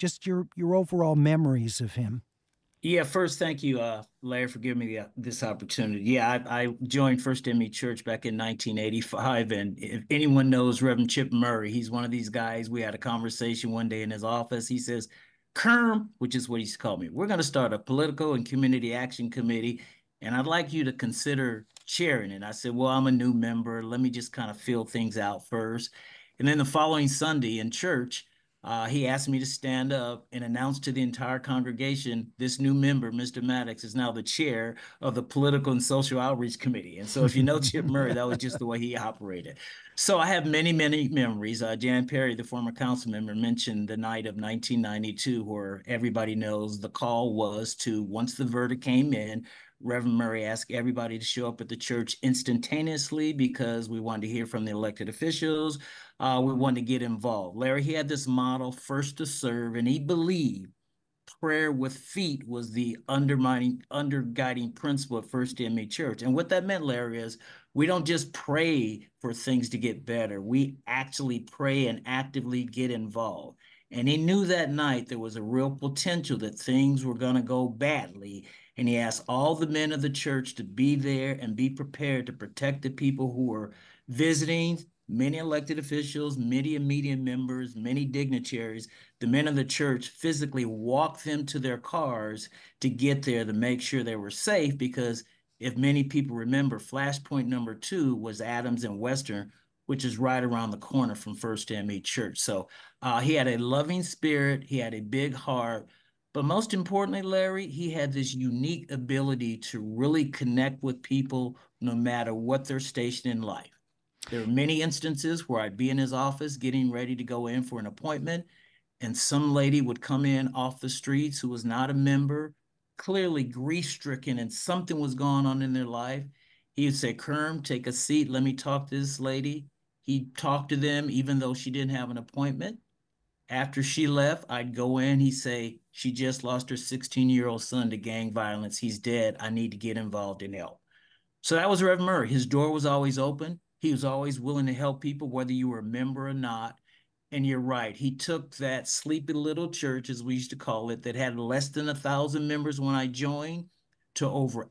your overall memories of him. Yeah, first, thank you, Larry, for giving me this opportunity. Yeah, I joined First ME Church back in 1985, and if anyone knows Reverend Chip Murray, he's one of these guys. We had a conversation one day in his office. He says, Kerm, which is what he's called me, we're going to start a political and community action committee, and I'd like you to consider chairing it. I said, well, I'm a new member. Let me just kind of feel things out first. And then the following Sunday in church, he asked me to stand up and announce to the entire congregation, this new member, Mr. Maddox, is now the chair of the Political and Social Outreach Committee. And so if you know Chip Murray, that was just the way he operated. So I have many, many memories. Jan Perry, the former council member, mentioned the night of 1992, where everybody knows the call was to, once the verdict came in, Reverend Murray asked everybody to show up at the church instantaneously because we wanted to hear from the elected officials. We wanted to get involved. Larry, he had this model, first to serve, and he believed prayer with feet was the underguiding principle of First ME Church. And what that meant, Larry, is we don't just pray for things to get better. We actually pray and actively get involved. And he knew that night there was a real potential that things were going to go badly. And he asked all the men of the church to be there and be prepared to protect the people who were visiting, many elected officials, many media members, many dignitaries. The men of the church physically walked them to their cars to get there to make sure they were safe, because if many people remember, flashpoint number 2 was Adams and Western, which is right around the corner from First ME Church. So he had a loving spirit. He had a big heart. But most importantly, Larry, he had this unique ability to really connect with people no matter what their station in life. There are many instances where I'd be in his office getting ready to go in for an appointment, and some lady would come in off the streets who was not a member, clearly grief-stricken, and something was going on in their life. He would say, Kerm, take a seat. Let me talk to this lady. He'd talk to them even though she didn't have an appointment. After she left, I'd go in. He'd say, she just lost her 16-year-old son to gang violence. He's dead. I need to get involved and help. So that was Reverend Murray. His door was always open. He was always willing to help people, whether you were a member or not. And you're right. He took that sleepy little church, as we used to call it, that had less than 1,000 members when I joined, to over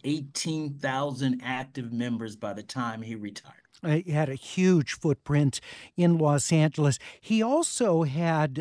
18,000 active members by the time he retired. He had a huge footprint in Los Angeles. He also had,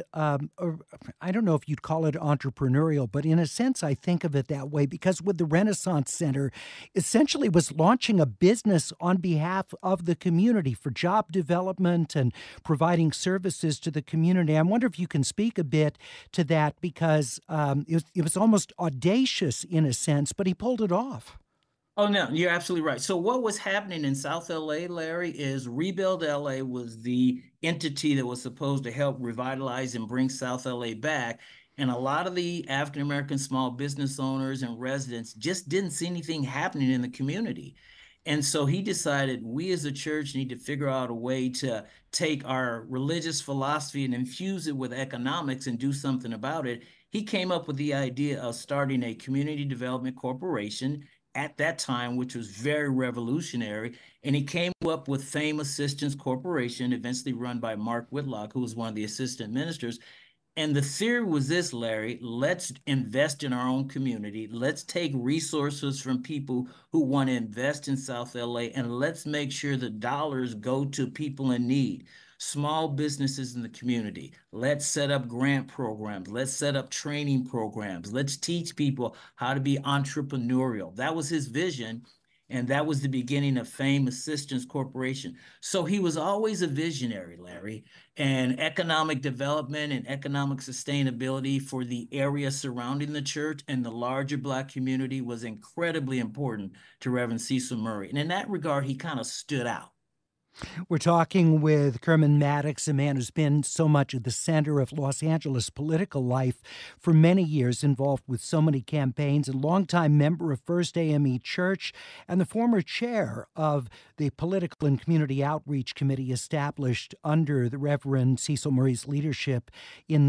I don't know if you'd call it entrepreneurial, but in a sense, I think of it that way, because with the Renaissance Center, essentially was launching a business on behalf of the community for job development and providing services to the community. I wonder if you can speak a bit to that, because it was almost audacious in a sense, but he pulled it off. Oh, no, you're absolutely right. So what was happening in South LA, Larry, is Rebuild LA was the entity that was supposed to help revitalize and bring South LA back. And a lot of the African-American small business owners and residents just didn't see anything happening in the community. And so he decided we as a church need to figure out a way to take our religious philosophy and infuse it with economics and do something about it. He came up with the idea of starting a community development corporation at that time, which was very revolutionary. And he came up with Fame Assistance Corporation, eventually run by Mark Whitlock, who was one of the assistant ministers. And the theory was this, Larry: let's invest in our own community. Let's take resources from people who want to invest in South LA, and let's make sure the dollars go to people in need, small businesses in the community. Let's set up grant programs. Let's set up training programs. Let's teach people how to be entrepreneurial. That was his vision. And that was the beginning of Fame Assistance Corporation. So he was always a visionary, Larry, and economic development and economic sustainability for the area surrounding the church and the larger Black community was incredibly important to Reverend Cecil Murray. And in that regard, he kind of stood out. We're talking with Kerman Maddox, a man who's been so much at the center of Los Angeles political life for many years, involved with so many campaigns, and longtime member of First AME Church, and the former chair of the Political and Community Outreach Committee established under the Reverend Cecil Murray's leadership in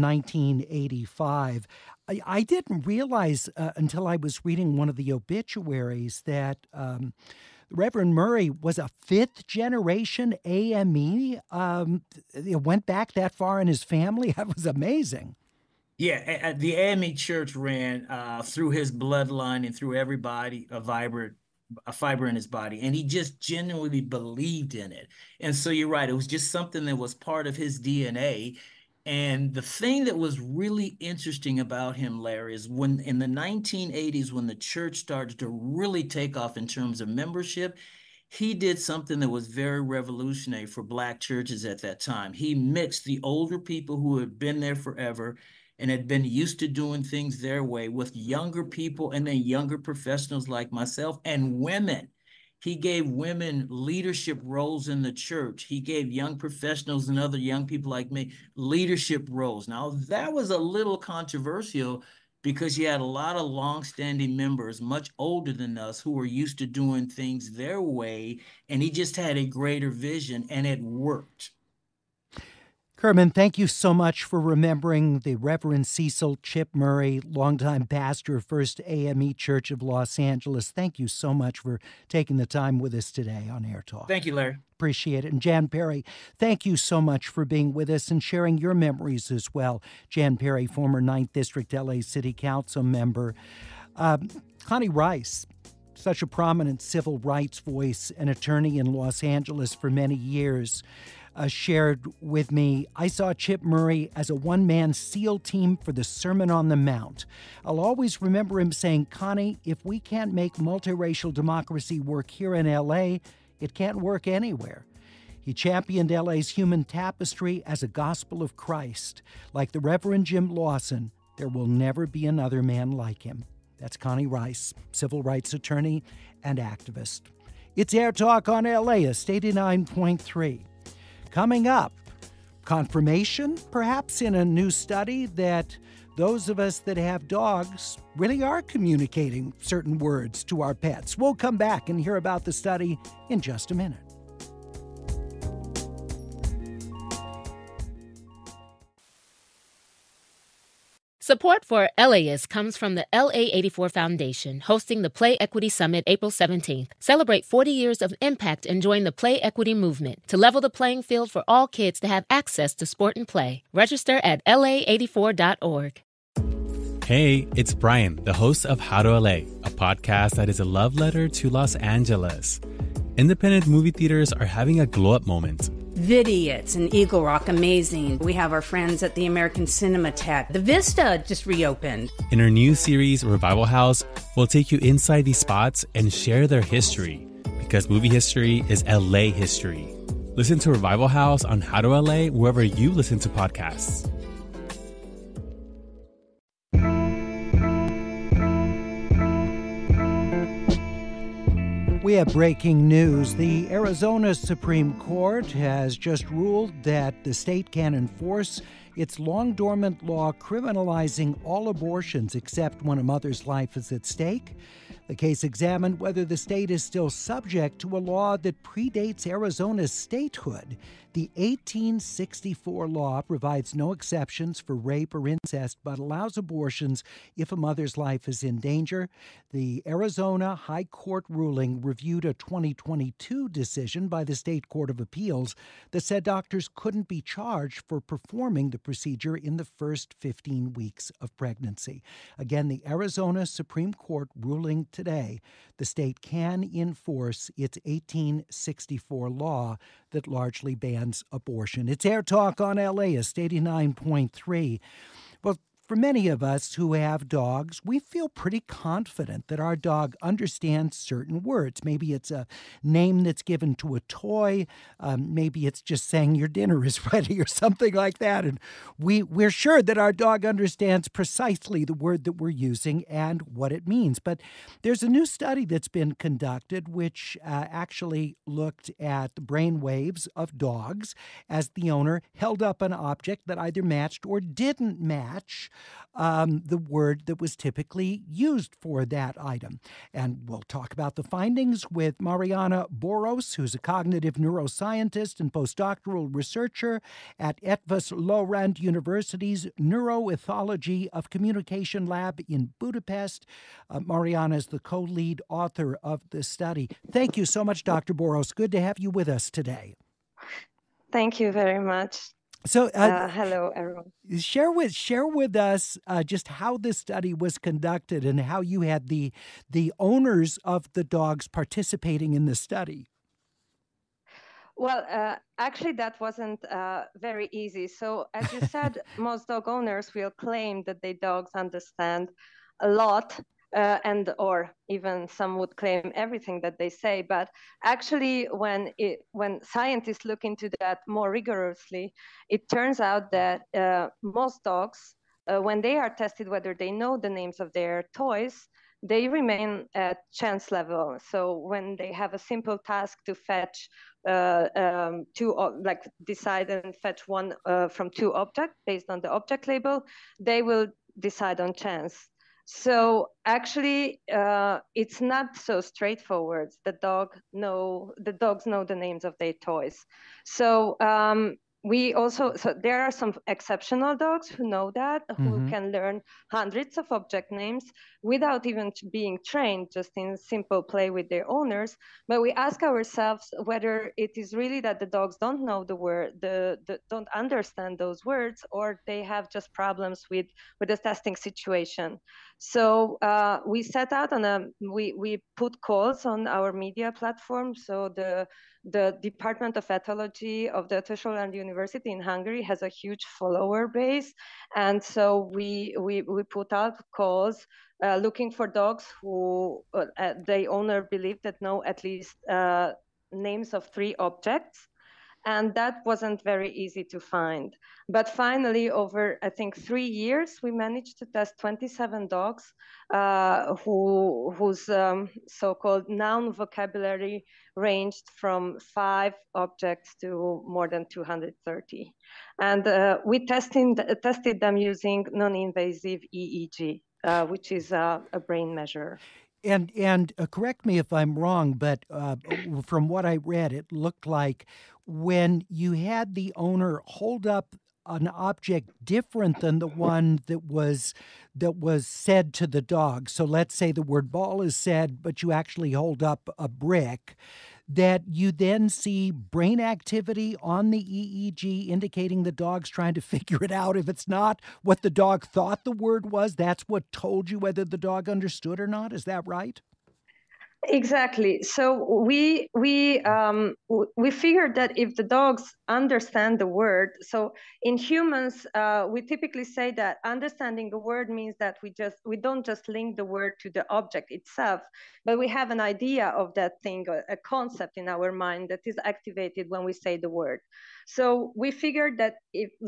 1985. I didn't realize until I was reading one of the obituaries that Reverend Murray was a fifth-generation AME. It went back that far in his family. That was amazing. Yeah, the AME Church ran through his bloodline and through everybody a fiber in his body, and he just genuinely believed in it. And so you're right, it was just something that was part of his DNA. And the thing that was really interesting about him, Larry, is when in the 1980s, when the church started to really take off in terms of membership, he did something that was very revolutionary for Black churches at that time. He mixed the older people who had been there forever and had been used to doing things their way with younger people, and then younger professionals like myself and women. He gave women leadership roles in the church. He gave young professionals and other young people like me leadership roles. Now, that was a little controversial because you had a lot of longstanding members, much older than us, who were used to doing things their way, and he just had a greater vision, and it worked. Kerman, thank you so much for remembering the Reverend Cecil Chip Murray, longtime pastor of First AME Church of Los Angeles. Thank you so much for taking the time with us today on AirTalk. Thank you, Larry. Appreciate it. And Jan Perry, thank you so much for being with us and sharing your memories as well. Jan Perry, former 9th District LA City Council member. Connie Rice, such a prominent civil rights voice and attorney in Los Angeles for many years, shared with me, I saw Chip Murray as a one-man SEAL team for the Sermon on the Mount. I'll always remember him saying, Connie, if we can't make multiracial democracy work here in L.A., it can't work anywhere. He championed L.A.'s human tapestry as a gospel of Christ. Like the Reverend Jim Lawson, there will never be another man like him. That's Connie Rice, civil rights attorney and activist. It's AirTalk on LAist 89.3. Coming up, confirmation, perhaps in a new study, that those of us that have dogs really are communicating certain words to our pets. We'll come back and hear about the study in just a minute. Support for LAist comes from the LA84 Foundation, hosting the Play Equity Summit April 17th. Celebrate 40 years of impact and join the Play Equity movement to level the playing field for all kids to have access to sport and play. Register at la84.org. Hey, it's Brian, the host of How to LA, a podcast that is a love letter to Los Angeles. Independent movie theaters are having a glow-up moment. Vidiots and Eagle Rock, amazing. We have our friends at the American Cinematheque. The Vista just reopened. In our new series, Revival House, we'll take you inside these spots and share their history, because movie history is LA history. Listen to Revival House on How to LA wherever you listen to podcasts. We have breaking news. The Arizona Supreme Court has just ruled that the state can enforce its long-dormant law criminalizing all abortions except when a mother's life is at stake. The case examined whether the state is still subject to a law that predates Arizona's statehood. The 1864 law provides no exceptions for rape or incest, but allows abortions if a mother's life is in danger. The Arizona High Court ruling reviewed a 2022 decision by the State Court of Appeals that said doctors couldn't be charged for performing the procedure in the first 15 weeks of pregnancy. Again, the Arizona Supreme Court ruling today, the state can enforce its 1864 law that largely bans abortion. It's AirTalk on LAist 89.3. Well, for many of us who have dogs, we feel pretty confident that our dog understands certain words. Maybe it's a name that's given to a toy. Maybe it's just saying your dinner is ready or something like that. And we're sure that our dog understands precisely the word that we're using and what it means. But there's a new study that's been conducted which actually looked at the brain waves of dogs as the owner held up an object that either matched or didn't match the word that was typically used for that item. And we'll talk about the findings with Mariana Boros, who's a cognitive neuroscientist and postdoctoral researcher at Eötvös Loránd University's Neuroethology of Communication Lab in Budapest. Mariana is the co-lead author of the study. Thank you so much, Dr. Boros. Good to have you with us today. Thank you very much. So, hello, everyone. Share with us just how this study was conducted and how you had the owners of the dogs participating in the study. Well, actually, that wasn't very easy. So, as you said, most dog owners will claim that their dogs understand a lot. And or even some would claim everything that they say, but actually when scientists look into that more rigorously, it turns out that most dogs, when they are tested whether they know the names of their toys, they remain at chance level. So when they have a simple task to fetch decide and fetch one from two objects based on the object label, they will decide on chance. So actually, it's not so straightforward. The dogs know the names of their toys. So there are some exceptional dogs who know that, who can learn hundreds of object names without even being trained, just in simple play with their owners. But we ask ourselves whether it is really that the dogs don't know the word, don't understand those words, or they have just problems with the testing situation. So we set out we put calls on our media platform. So the Department of Ethology of the Eötvös Loránd University in Hungary has a huge follower base. And so we put out calls looking for dogs who the owner believed that know at least names of 3 objects. And that wasn't very easy to find. But finally, over, I think, 3 years, we managed to test 27 dogs whose so-called noun vocabulary ranged from 5 objects to more than 230. And we tested them using non-invasive EEG, which is a brain measure. And correct me if I'm wrong, but from what I read, it looked like when you had the owner hold up an object different than the one that was said to the dog. So let's say the word ball is said, but you actually hold up a brick, that you then see brain activity on the EEG indicating the dog's trying to figure it out. If it's not what the dog thought the word was, that's what told you whether the dog understood or not. Is that right? Exactly. So we figured that if the dogs understand the word, so in humans, we typically say that understanding a word means that we don't just link the word to the object itself, but we have an idea of that thing, a concept in our mind that is activated when we say the word. So we figured that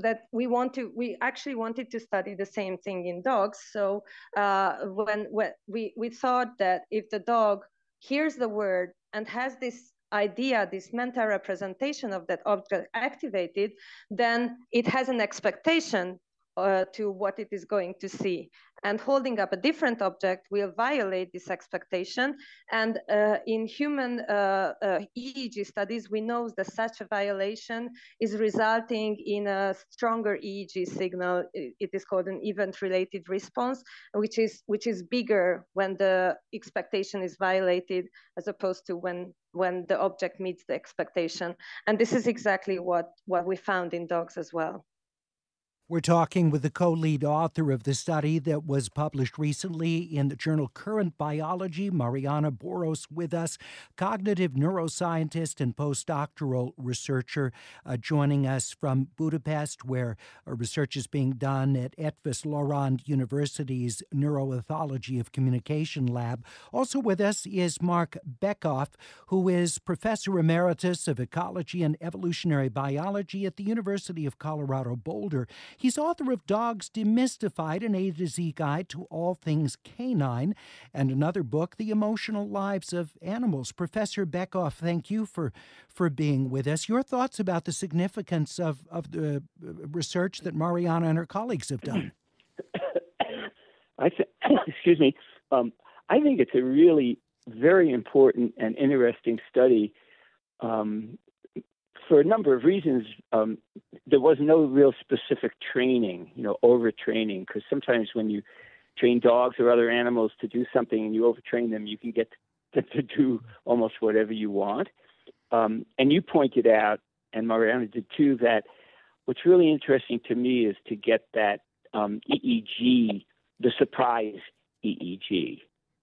we actually wanted to study the same thing in dogs. So when we thought that if the dog hears the word and has this idea, this mental representation of that object activated, then it has an expectation to what it is going to see. And holding up a different object will violate this expectation. And in human EEG studies, we know that such a violation is resulting in a stronger EEG signal. It is called an event-related response, which is bigger when the expectation is violated as opposed to when the object meets the expectation. And this is exactly what we found in dogs as well. We're talking with the co-lead author of the study that was published recently in the journal Current Biology, Mariana Boros, with us, cognitive neuroscientist and postdoctoral researcher, joining us from Budapest, where research is being done at Eötvös Loránd University's Neuroethology of Communication Lab. Also with us is Mark Bekoff, who is Professor Emeritus of Ecology and Evolutionary Biology at the University of Colorado Boulder. He's author of Dogs Demystified, an A to Z guide to all things canine, and another book, The Emotional Lives of Animals. Professor Bekoff, thank you for being with us. Your thoughts about the significance of the research that Mariana and her colleagues have done? Excuse me. I think it's a really very important and interesting study. For a number of reasons, there was no real specific training, overtraining, because sometimes when you train dogs or other animals to do something and you overtrain them, you can get them to do almost whatever you want. And you pointed out, and Mariana did too, that what's really interesting to me is to get that EEG, the surprise EEG.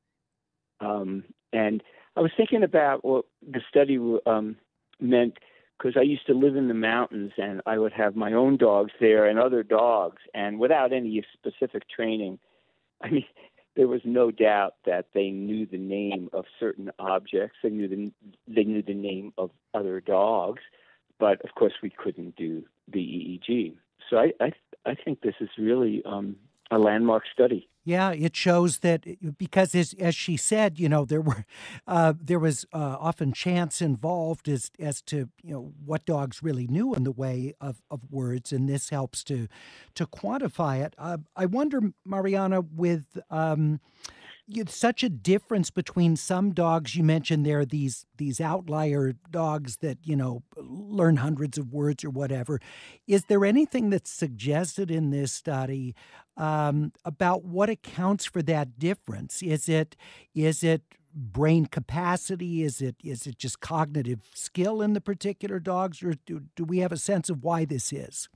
And I was thinking about what the study meant, because I used to live in the mountains and I would have my own dogs there and other dogs, and without any specific training, I mean, there was no doubt that they knew the name of certain objects. They knew the name of other dogs, but of course we couldn't do the EEG. So I think this is really a landmark study. Yeah, it shows that because, as she said, there was often chance involved as to what dogs really knew in the way of words, and this helps to quantify it. I wonder, Mariana, with such a difference between some dogs, you mentioned there are these outlier dogs that learn hundreds of words or whatever. Is there anything that's suggested in this study about what accounts for that difference? Is it brain capacity? Is it just cognitive skill in the particular dogs, or do we have a sense of why this is?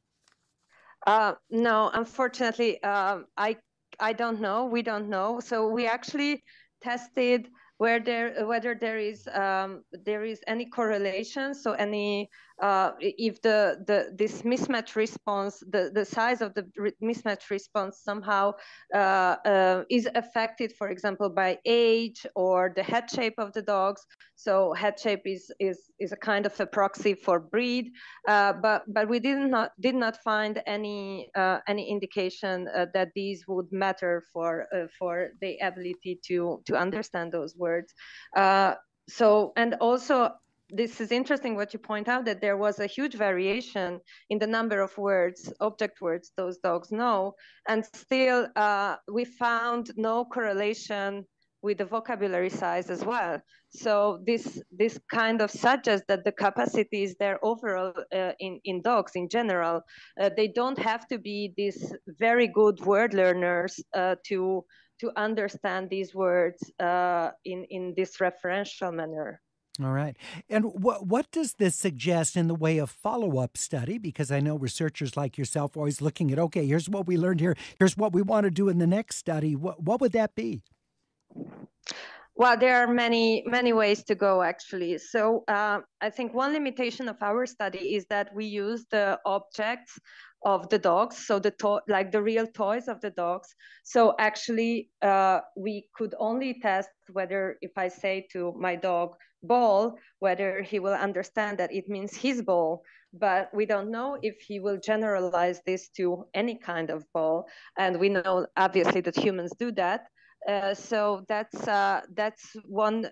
No, unfortunately, I don't know. We don't know. So we actually tested whether there is any correlation. So if this mismatch response, the size of the mismatch response somehow is affected, for example, by age or the head shape of the dogs. So head shape is a kind of a proxy for breed, but we did not find any indication that these would matter for the ability to understand those words. And also, this is interesting what you point out, that there was a huge variation in the number of words, object words, those dogs know, and still we found no correlation with the vocabulary size as well. So this kind of suggests that the capacity is there overall in dogs in general. They don't have to be these very good word learners to understand these words in this referential manner. All right. And what does this suggest in the way of follow-up study? Because I know researchers like yourself are always looking at, okay, here's what we learned here. Here's what we want to do in the next study. What would that be? Well, there are many ways to go, actually. So I think one limitation of our study is that we use the objects of the dogs, so like the real toys of the dogs. So actually, we could only test whether, if I say to my dog ball, whether he will understand that it means his ball. But we don't know if he will generalize this to any kind of ball. And we know, obviously, that humans do that. So that's one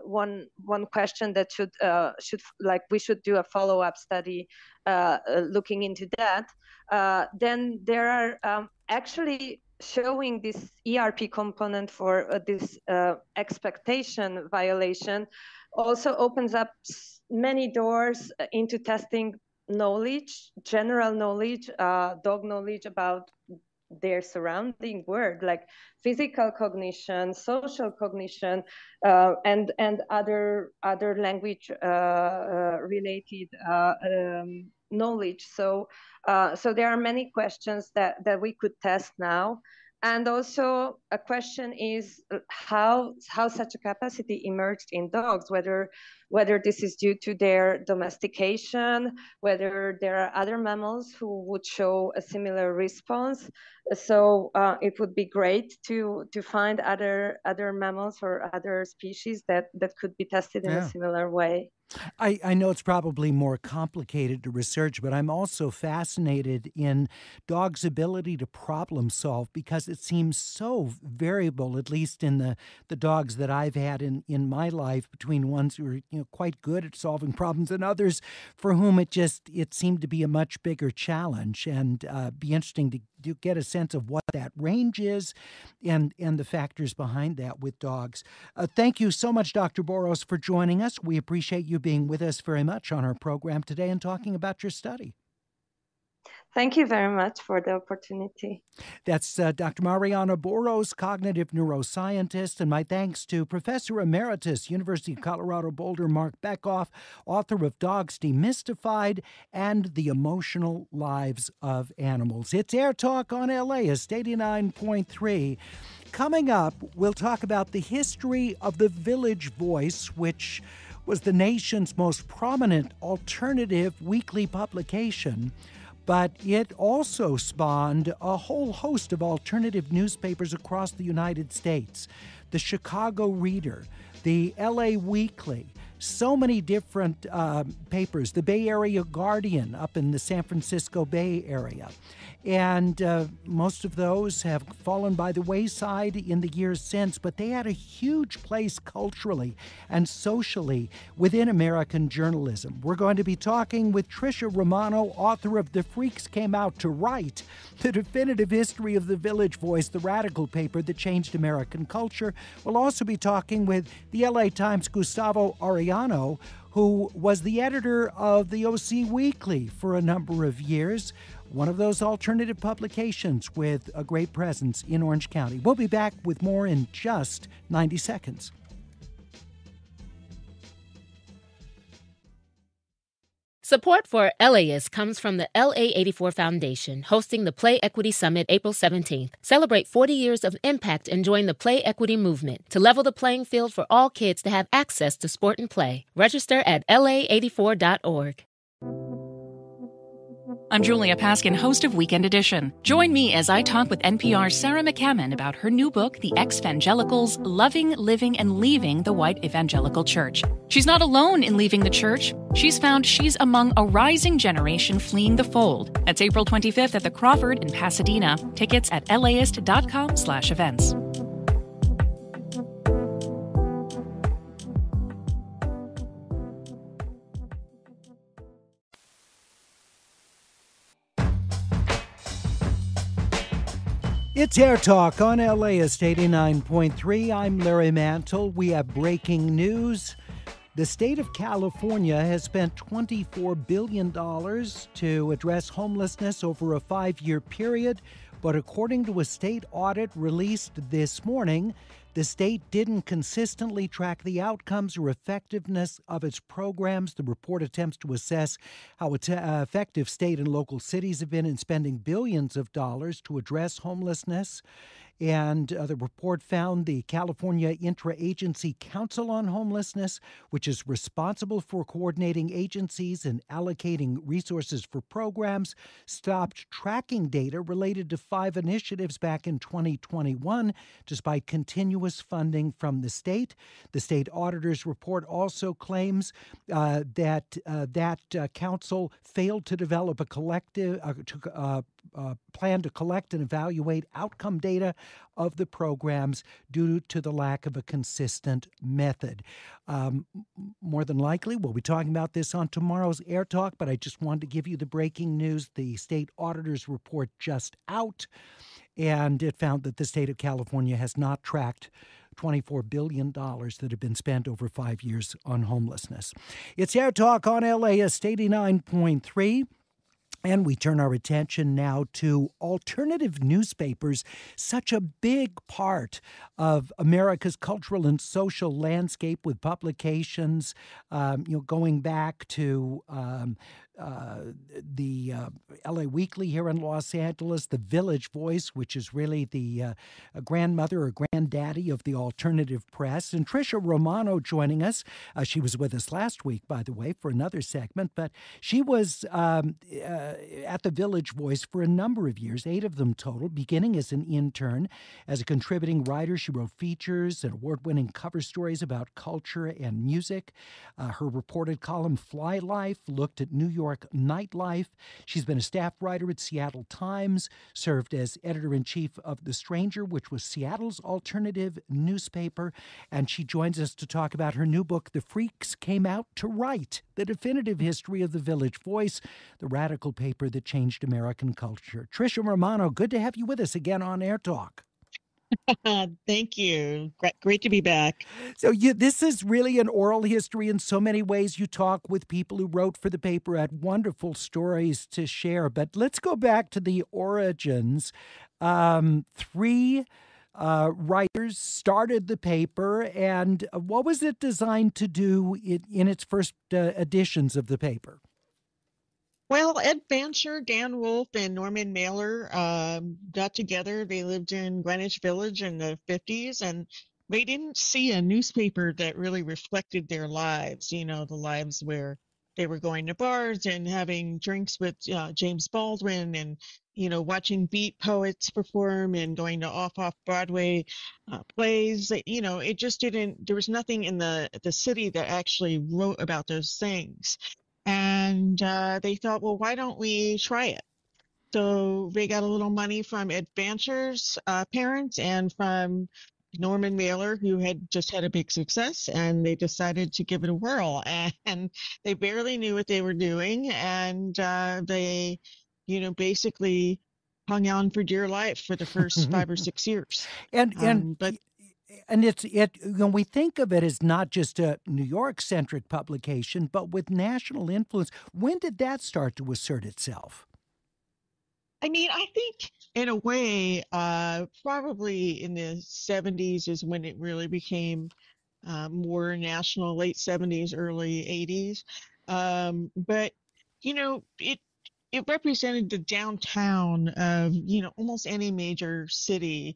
question that should like we should do a follow-up study looking into that. Then there are actually showing this ERP component for this expectation violation also opens up many doors into testing knowledge, general knowledge, dog knowledge about their surrounding world, like physical cognition, social cognition, and other language related knowledge. So there are many questions that we could test now. And also a question is how such a capacity emerged in dogs, whether this is due to their domestication, whether there are other mammals who would show a similar response. So it would be great to find other mammals or other species that could be tested in a similar way. I know it's probably more complicated to research, but I'm also fascinated in dogs' ability to problem solve because it seems so variable, at least in the dogs that I've had in my life, between ones who are quite good at solving problems and others for whom it seemed to be a much bigger challenge. And be interesting to get a sense of what that range is and the factors behind that with dogs. Thank you so much, Dr. Boros, for joining us. We appreciate you being with us very much on our program today and talking about your study. Thank you very much for the opportunity. That's Dr. Mariana Boros, cognitive neuroscientist, and my thanks to Professor Emeritus, University of Colorado Boulder, Mark Bekoff, author of Dogs Demystified and The Emotional Lives of Animals. It's AirTalk on LAist 89.3. Coming up, we'll talk about the history of the Village Voice, which was the nation's most prominent alternative weekly publication, but it also spawned a whole host of alternative newspapers across the United States. The Chicago Reader, the LA Weekly, so many different papers, the Bay Area Guardian up in the San Francisco Bay Area. And most of those have fallen by the wayside in the years since, but they had a huge place culturally and socially within American journalism. We're going to be talking with Tricia Romano, author of The Freaks Came Out to Write, the definitive history of the Village Voice, the radical paper that changed American culture. We'll also be talking with the LA Times' Gustavo Arellano, who was the editor of the OC Weekly for a number of years, one of those alternative publications with a great presence in Orange County. We'll be back with more in just 90 seconds. Support for LAist comes from the LA84 Foundation, hosting the Play Equity Summit April 17th. Celebrate 40 years of impact and join the Play Equity movement to level the playing field for all kids to have access to sport and play. Register at la84.org. I'm Julia Paskin, host of Weekend Edition. Join me as I talk with NPR's Sarah McCammon about her new book, The Ex-Evangelicals, Loving, Living, and Leaving the White Evangelical Church. She's not alone in leaving the church. She's found she's among a rising generation fleeing the fold. That's April 25th at the Crawford in Pasadena. Tickets at laist.com/events. It's AirTalk on LAist 89.3. I'm Larry Mantle. We have breaking news. The state of California has spent $24 billion to address homelessness over a 5-year period, but according to a state audit released this morning, the state didn't consistently track the outcomes or effectiveness of its programs. The report attempts to assess how effective state and local cities have been in spending billions of dollars to address homelessness. And the report found the California Interagency Council on Homelessness, which is responsible for coordinating agencies and allocating resources for programs, stopped tracking data related to 5 initiatives back in 2021, despite continuous funding from the state. The state auditor's report also claims that council failed to develop a collective plan to collect and evaluate outcome data of the programs due to the lack of a consistent method. More than likely, we'll be talking about this on tomorrow's AirTalk, but I just wanted to give you the breaking news. The state auditor's report just out, and it found that the state of California has not tracked $24 billion that have been spent over 5 years on homelessness. It's AirTalk on LAist 89.3. And we turn our attention now to alternative newspapers, such a big part of America's cultural and social landscape, with publications, going back to the LA Weekly here in Los Angeles, the Village Voice, which is really the grandmother or granddaddy of the alternative press, and Tricia Romano joining us. She was with us last week, by the way, for another segment, but she was at the Village Voice for a number of years, 8 of them total, beginning as an intern. As a contributing writer, she wrote features and award-winning cover stories about culture and music. Her reported column, Fly Life, looked at New York nightlife. She's been a staff writer at Seattle Times, served as editor-in-chief of The Stranger, which was Seattle's alternative newspaper, and she joins us to talk about her new book, The Freaks Came Out to Write, the definitive history of the Village Voice, the radical paper that changed American culture. Tricia Romano, good to have you with us again on AirTalk. Thank you. Great to be back. So this is really an oral history in so many ways. You talk with people who wrote for the paper, had wonderful stories to share. But let's go back to the origins. 3 writers started the paper, and what was it designed to do in its first editions of the paper? Well, Ed Fancher, Dan Wolfe, and Norman Mailer got together. They lived in Greenwich Village in the 50s, and they didn't see a newspaper that really reflected their lives, the lives where they were going to bars and having drinks with James Baldwin and, watching beat poets perform and going to off-Broadway plays. It just didn't, there was nothing in the city that actually wrote about those things. And they thought, well, why don't we try it? So they got a little money from Ed Fancher's parents and from Norman Mailer, who had just had a big success, and they decided to give it a whirl. And they barely knew what they were doing, and they, basically hung on for dear life for the first 5 or 6 years. And we think of it as not just a New York-centric publication, but with national influence. When did that start to assert itself? I mean, I think in a way, probably in the 70s is when it really became more national, late 70s, early 80s. But, it represented the downtown of, almost any major city,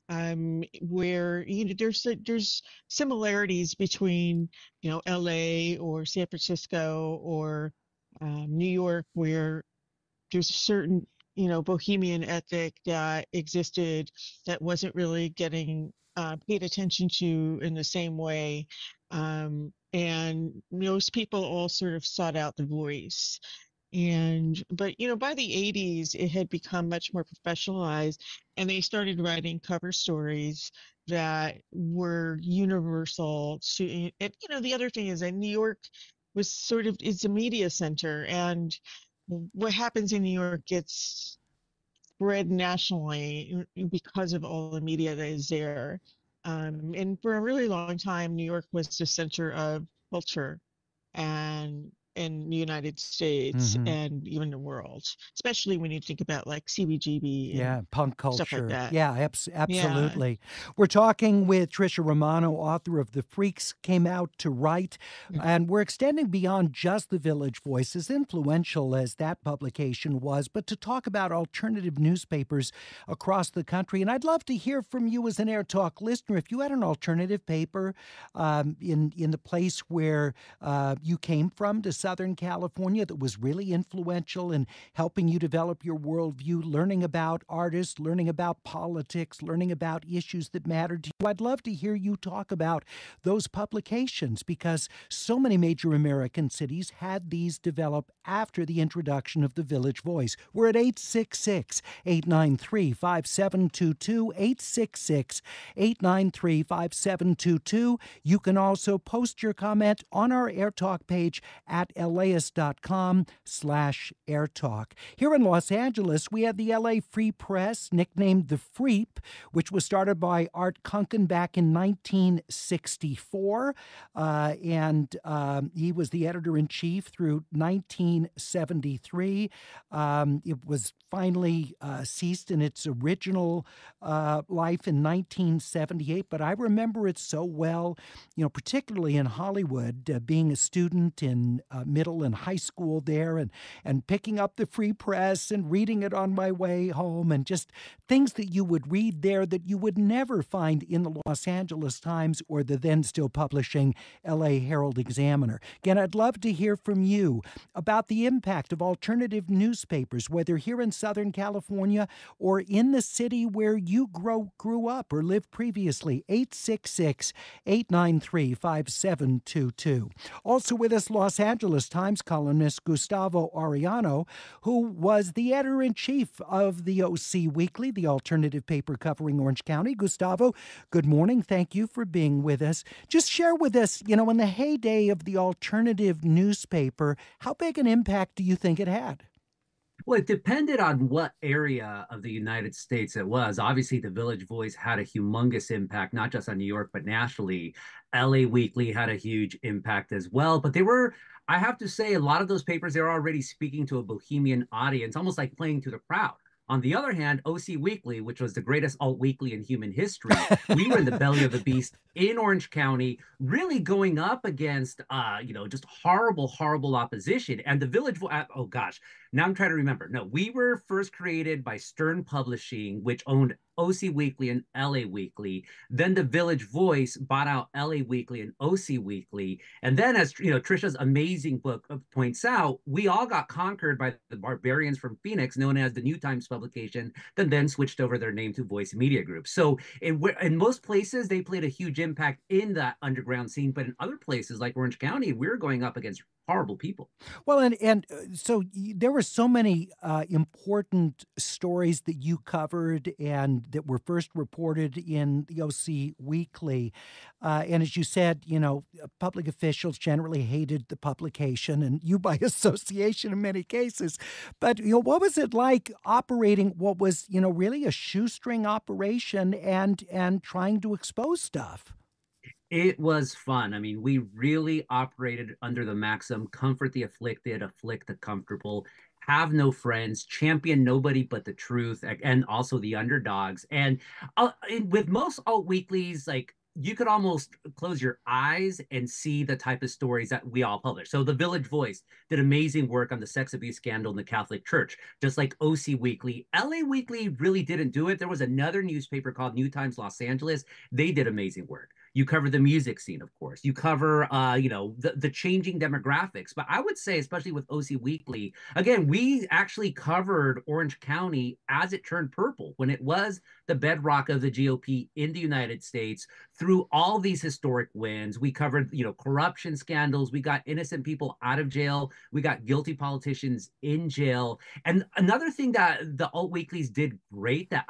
where there's similarities between LA or San Francisco or New York, where there's a certain bohemian ethic that existed that wasn't really getting paid attention to in the same way, and most people all sort of sought out the voice. But by the 80s, it had become much more professionalized, and they started writing cover stories that were universal to, and the other thing is that New York was it's a media center, and what happens in New York gets spread nationally because of all the media that is there. And for a really long time, New York was the center of culture and in the United States and even the world, especially when you think about like CBGB and punk culture. Stuff like that. Yeah, absolutely. Yeah. We're talking with Tricia Romano, author of The Freaks Came Out to Write, and we're extending beyond just the Village Voice, as influential as that publication was, but to talk about alternative newspapers across the country. And I'd love to hear from you as an AirTalk listener. If you had an alternative paper in the place where you came from, to Southern California that was really influential in helping you develop your worldview, learning about artists, learning about politics, learning about issues that matter to you? I'd love to hear you talk about those publications because so many major American cities had these develop after the introduction of the Village Voice. We're at 866-893-5722, 866-893-5722. You can also post your comment on our AirTalk page at laist.com/AirTalk. Here in Los Angeles, we have the LA Free Press, nicknamed the Freep, which was started by Art Kunken back in 1964. And he was the editor-in-chief through 1973. It was finally ceased in its original life in 1978, but I remember it so well, particularly in Hollywood, being a student in middle and high school there and picking up the Free Press and reading it on my way home, and just things that you would read there that you would never find in the Los Angeles Times or the then still publishing LA Herald Examiner. Again, I'd love to hear from you about the impact of alternative newspapers, whether here in Southern California or in the city where you grew up or lived previously. 866-893-5722. Also with us, Los Angeles Times columnist Gustavo Arellano, who was the editor-in-chief of the OC Weekly, the alternative paper covering Orange County. Gustavo, good morning. Thank you for being with us. Just share with us, in the heyday of the alternative newspaper, how big an impact do you think it had? Well, it depended on what area of the United States it was. Obviously, the Village Voice had a humongous impact, not just on New York, but nationally. LA Weekly had a huge impact as well. But I have to say, a lot of those papers, they were already speaking to a bohemian audience, almost like playing to the crowd. On the other hand, OC Weekly, which was the greatest alt weekly in human history, we were in the belly of the beast in Orange County, really going up against, just horrible, horrible opposition. And the Village, oh gosh, now I'm trying to remember. No, we were first created by Stern Publishing, which owned OC Weekly and LA Weekly. Then the Village Voice bought out LA Weekly and OC Weekly. And then, as Trisha's amazing book points out, we all got conquered by the barbarians from Phoenix, known as the New Times publication, that then switched over their name to Voice Media Group. So in most places, they played a huge impact in that underground scene. But in other places, like Orange County, we're going up against horrible people. Well, and so there were so many important stories that you covered and that were first reported in the OC Weekly. And as you said, public officials generally hated the publication, and you by association in many cases. But, what was it like operating what was, really a shoestring operation and trying to expose stuff? It was fun. I mean, we really operated under the maxim, comfort the afflicted, afflict the comfortable, have no friends, champion nobody but the truth, and also the underdogs. And with most alt weeklies, like, you could almost close your eyes and see the type of stories that we all publish. So the Village Voice did amazing work on the sex abuse scandal in the Catholic Church, just like OC Weekly. LA Weekly really didn't do it. There was another newspaper called New Times Los Angeles. They did amazing work. You cover the music scene, of course. You cover, the changing demographics. But I would say, especially with OC Weekly, again, we actually covered Orange County as it turned purple, when it was the bedrock of the GOP in the United States. Through all these historic wins, we covered, corruption scandals. We got innocent people out of jail. We got guilty politicians in jail. And another thing that the alt weeklies did great, that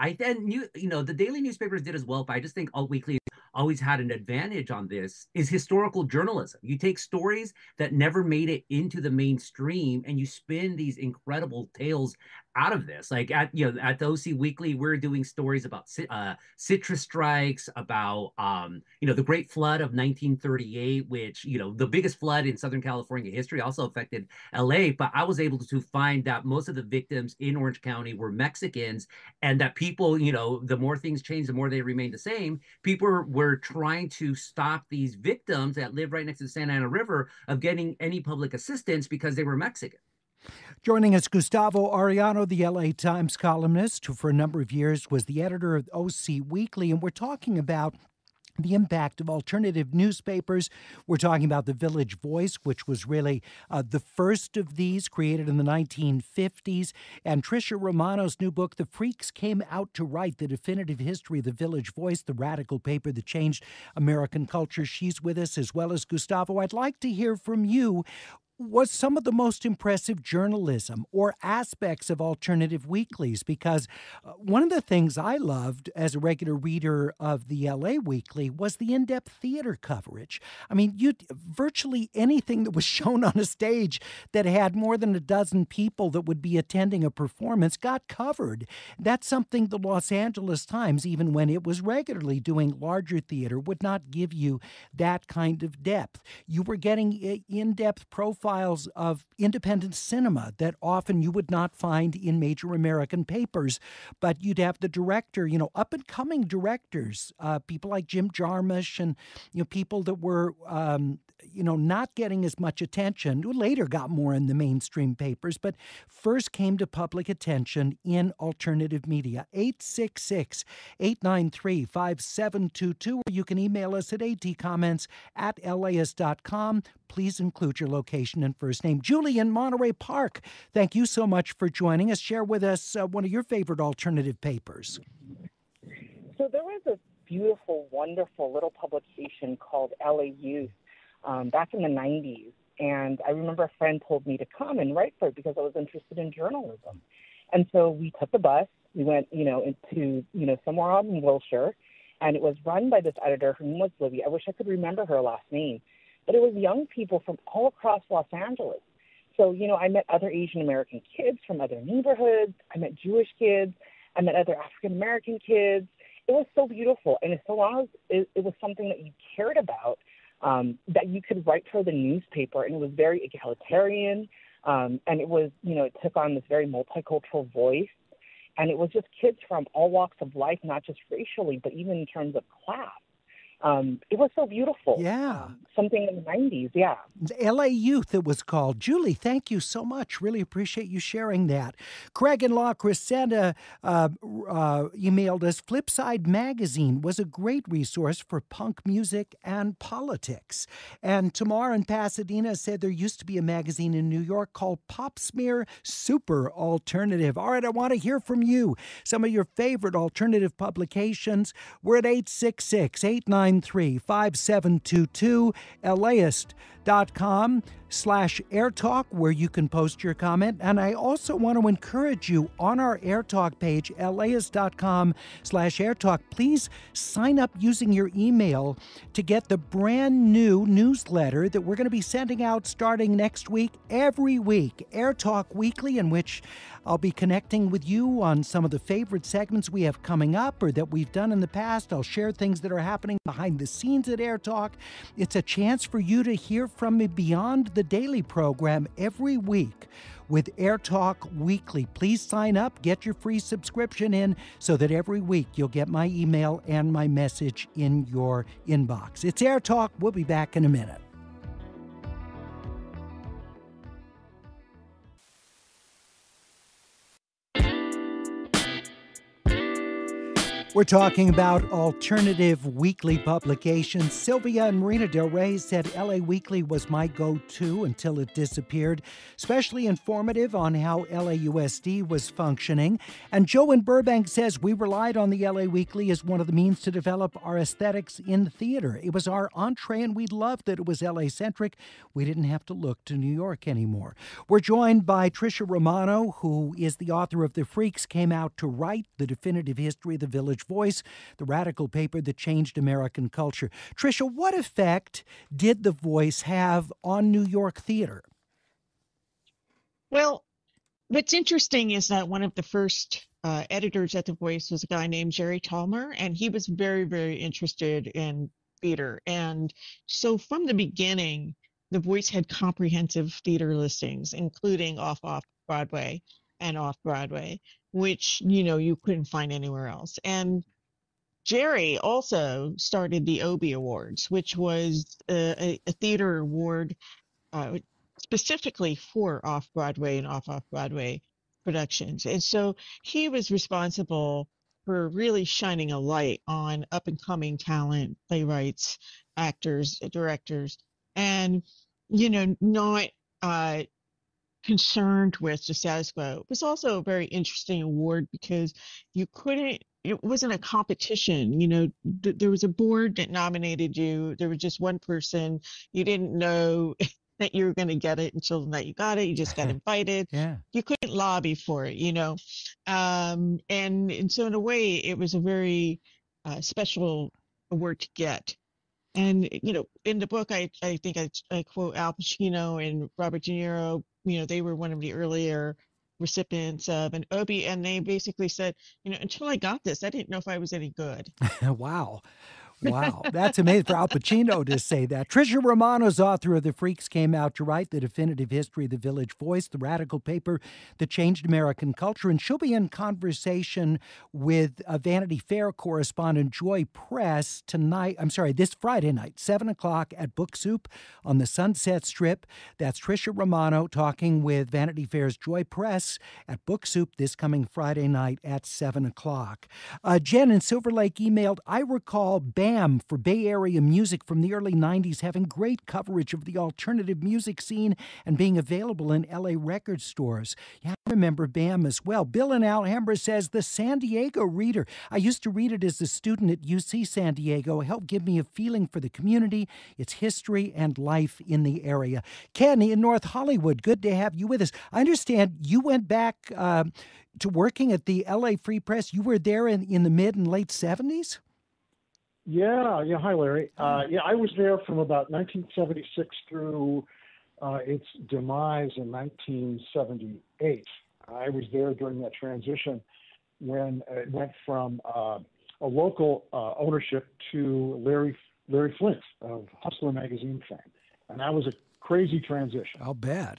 the daily newspapers did as well, but I just think alt weeklies always had an advantage on this, is historical journalism. You take stories that never made it into the mainstream and you spin these incredible tales out of this. Like at the OC Weekly, we're doing stories about citrus strikes, about the Great Flood of 1938, which the biggest flood in Southern California history, also affected LA. But I was able to find that most of the victims in Orange County were Mexicans, and that people, the more things change, the more they remain the same. People were trying to stop these victims that live right next to the Santa Ana River of getting any public assistance because they were Mexican. Joining us, Gustavo Arellano, the LA Times columnist, who for a number of years was the editor of OC Weekly, and we're talking about the impact of alternative newspapers. We're talking about The Village Voice, which was really the first of these, created in the 1950s. And Tricia Romano's new book, The Freaks Came Out to Write the Definitive History of the Village Voice, the radical paper that changed American culture. She's with us, as well as Gustavo. I'd like to hear from you. Was some of the most impressive journalism or aspects of alternative weeklies? Because one of the things I loved as a regular reader of the LA Weekly was the in-depth theater coverage. I mean, virtually anything that was shown on a stage that had more than a dozen people that would be attending a performance got covered. That's something the Los Angeles Times, even when it was regularly doing larger theater, would not give you that kind of depth. You were getting in-depth profiles of independent cinema that often you would not find in major American papers, but you'd have the director, up-and-coming directors, people like Jim Jarmusch and, people that were, not getting as much attention, who later got more in the mainstream papers, but first came to public attention in alternative media. 866-893-5722, or you can email us at atcomments@las.com. Please include your location and first name. Julie in Monterey Park, thank you so much for joining us. Share with us one of your favorite alternative papers. So there was a beautiful, wonderful little publication called LA Youth back in the 90s. And I remember a friend told me to come and write for it because I was interested in journalism. And so we took the bus. We went, into, somewhere out in Wilshire. And it was run by this editor. Her name was Libby. I wish I could remember her last name. But it was young people from all across Los Angeles. So, I met other Asian American kids from other neighborhoods. I met Jewish kids. I met other African American kids. It was so beautiful. And so long as it was something that you cared about, that you could write for the newspaper. And it was very egalitarian. And it was, it took on this very multicultural voice. And it was just kids from all walks of life, not just racially, but even in terms of class. It was so beautiful. Yeah. Something in the 90s, yeah. LA Youth, it was called. Julie, thank you so much. Really appreciate you sharing that. Craig and La Crescenta emailed us, Flipside Magazine was a great resource for punk music and politics. And Tamar in Pasadena said there used to be a magazine in New York called Pop Smear Super Alternative. All right, I want to hear from you. Some of your favorite alternative publications. We're at 866-893-5722, LAist.com/AirTalk, where you can post your comment. And I also want to encourage you on our AirTalk page, LAist.com/AirTalk. Please sign up using your email to get the brand new newsletter that we're going to be sending out starting next week, every week, AirTalk Weekly, in which I'll be connecting with you on some of the favorite segments we have coming up or that we've done in the past. I'll share things that are happening behind the scenes at AirTalk. It's a chance for you to hear from me beyond the daily program every week with AirTalk Weekly. Please sign up, get your free subscription in so that every week you'll get my email and my message in your inbox. It's AirTalk. We'll be back in a minute. We're talking about alternative weekly publications. Sylvia and Marina Del Rey said LA Weekly was my go-to until it disappeared, especially informative on how LAUSD was functioning. And Joe in Burbank says we relied on the LA Weekly as one of the means to develop our aesthetics in theater. It was our entree, and we loved that it was LA-centric. We didn't have to look to New York anymore. We're joined by Tricia Romano, who is the author of The Freaks Came Out to Write the Definitive History of the Village Voice, the radical paper that changed American culture. Tricia, what effect did The Voice have on New York theater? Well, what's interesting is that one of the first editors at The Voice was a guy named Jerry Tallmer, and he was very, very interested in theater. And so from the beginning, The Voice had comprehensive theater listings, including off-Broadway and off-Broadway, which, you couldn't find anywhere else. And Jerry also started the Obie Awards, which was a theater award specifically for off-Broadway and off-Broadway productions. And so he was responsible for really shining a light on up and coming talent, playwrights, actors, directors, and not concerned with the status quo. It was also a very interesting award because it wasn't a competition. There was a board that nominated you. There was just one person. You didn't know that you were going to get it until the night you got it. You just got invited. Yeah. You couldn't lobby for it, and so in a way, it was a very special award to get. And in the book, I think I quote Al Pacino and Robert De Niro. They were one of the earlier recipients of an Obie, and they basically said, until I got this, I didn't know if I was any good. Wow. Wow, that's amazing for Al Pacino to say that. Tricia Romano's author of The Freaks Came Out to Write, The Definitive History of the Village Voice, the radical paper that changed American culture. And she'll be in conversation with Vanity Fair correspondent Joy Press this Friday night, 7 o'clock at Book Soup on the Sunset Strip. That's Tricia Romano talking with Vanity Fair's Joy Press at Book Soup this coming Friday night at 7 o'clock. Jen in Silver Lake emailed, I recall BAM for Bay Area music from the early 90s having great coverage of the alternative music scene and being available in LA record stores. Yeah, I remember BAM as well. Bill in Alhambra says, the San Diego Reader. I used to read it as a student at UC San Diego. It helped give me a feeling for the community, its history, and life in the area. Ken in North Hollywood, good to have you with us. I understand you went back to working at the LA Free Press. You were there in the mid and late 70s? Yeah. Hi, Larry. I was there from about 1976 through its demise in 1978. I was there during that transition when it went from a local ownership to Larry Flint of Hustler magazine fame, and that was a crazy transition. I'll bet.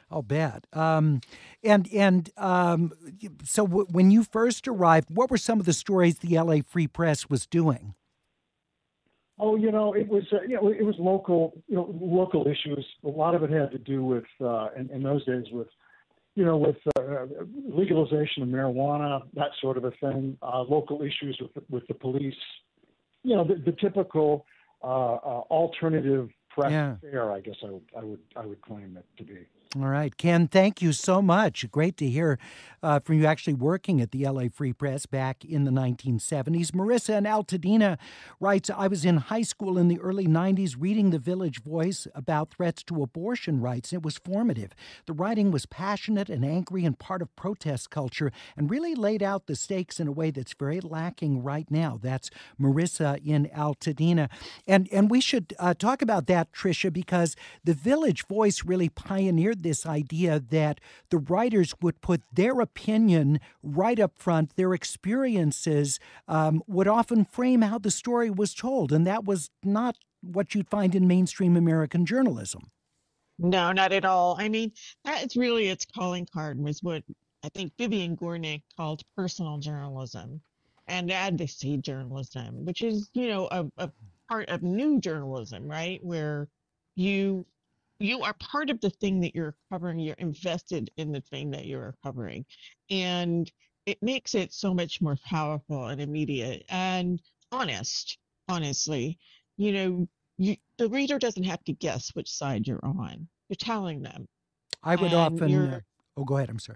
So when you first arrived, what were some of the stories the LA Free Press was doing? Oh, it was local issues. A lot of it had to do with, in those days, with legalization of marijuana, that sort of a thing. Local issues with the police. The typical alternative press affair, I guess I would claim it to be. All right, Ken, thank you so much. Great to hear from you actually working at the LA Free Press back in the 1970s. Marissa in Altadena writes, I was in high school in the early 90s reading The Village Voice about threats to abortion rights. It was formative. The writing was passionate and angry and part of protest culture and really laid out the stakes in a way that's very lacking right now. That's Marissa in Altadena. And we should talk about that, Tricia, because The Village Voice really pioneered this idea that the writers would put their opinion right up front. Their experiences would often frame how the story was told, and that was not what you'd find in mainstream American journalism. No, not at all. I mean, that is really its calling card, was what I think Vivian Gornick called personal journalism and advocacy journalism, which is, a part of new journalism, right? Where you are part of the thing that you're covering. You're invested in the thing that you're covering. And it makes it so much more powerful and immediate and honestly. The reader doesn't have to guess which side you're on. You're telling them. I would often... go ahead. I'm sorry.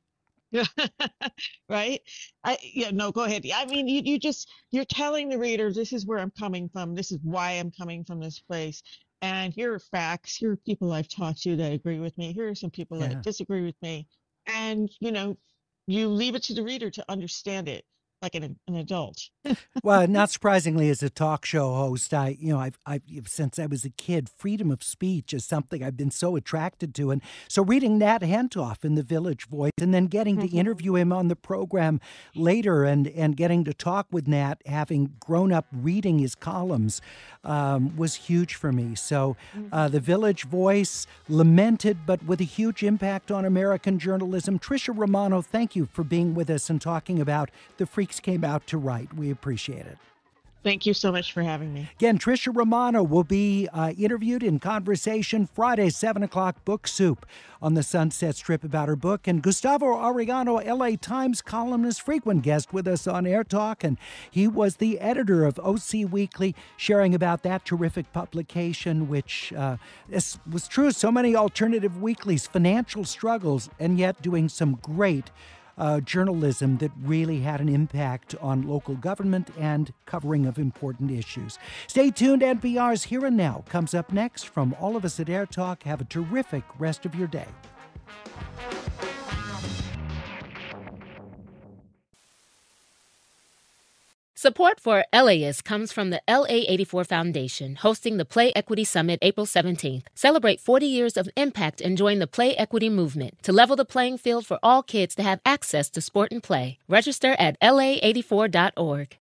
Right? Go ahead. I mean, you're telling the reader, this is where I'm coming from. This is why I'm coming from this place. And here are facts. Here are people I've talked to that agree with me. Here are some people that disagree with me. And, you leave it to the reader to understand it like an adult. Well, not surprisingly, as a talk show host, I've since I was a kid, freedom of speech is something I've been so attracted to. And so reading Nat Hentoff in The Village Voice and then getting to interview him on the program later and getting to talk with Nat, having grown up reading his columns, was huge for me. So The Village Voice, lamented, but with a huge impact on American journalism. Tricia Romano, thank you for being with us and talking about The Freaks Came Out to Write. We appreciate it. Thank you so much for having me. Again, Tricia Romano will be interviewed in Conversation Friday, 7 o'clock, Book Soup on the Sunset Strip about her book. And Gustavo Arellano, LA Times columnist, frequent guest with us on AirTalk. And he was the editor of OC Weekly, sharing about that terrific publication, which was true of so many alternative weeklies, financial struggles, and yet doing some great journalism that really had an impact on local government and covering of important issues. Stay tuned. NPR's Here and Now comes up next. From all of us at AirTalk, have a terrific rest of your day. Support for LAist comes from the LA84 Foundation, hosting the Play Equity Summit April 17th. Celebrate 40 years of impact and join the Play Equity movement to level the playing field for all kids to have access to sport and play. Register at la84.org.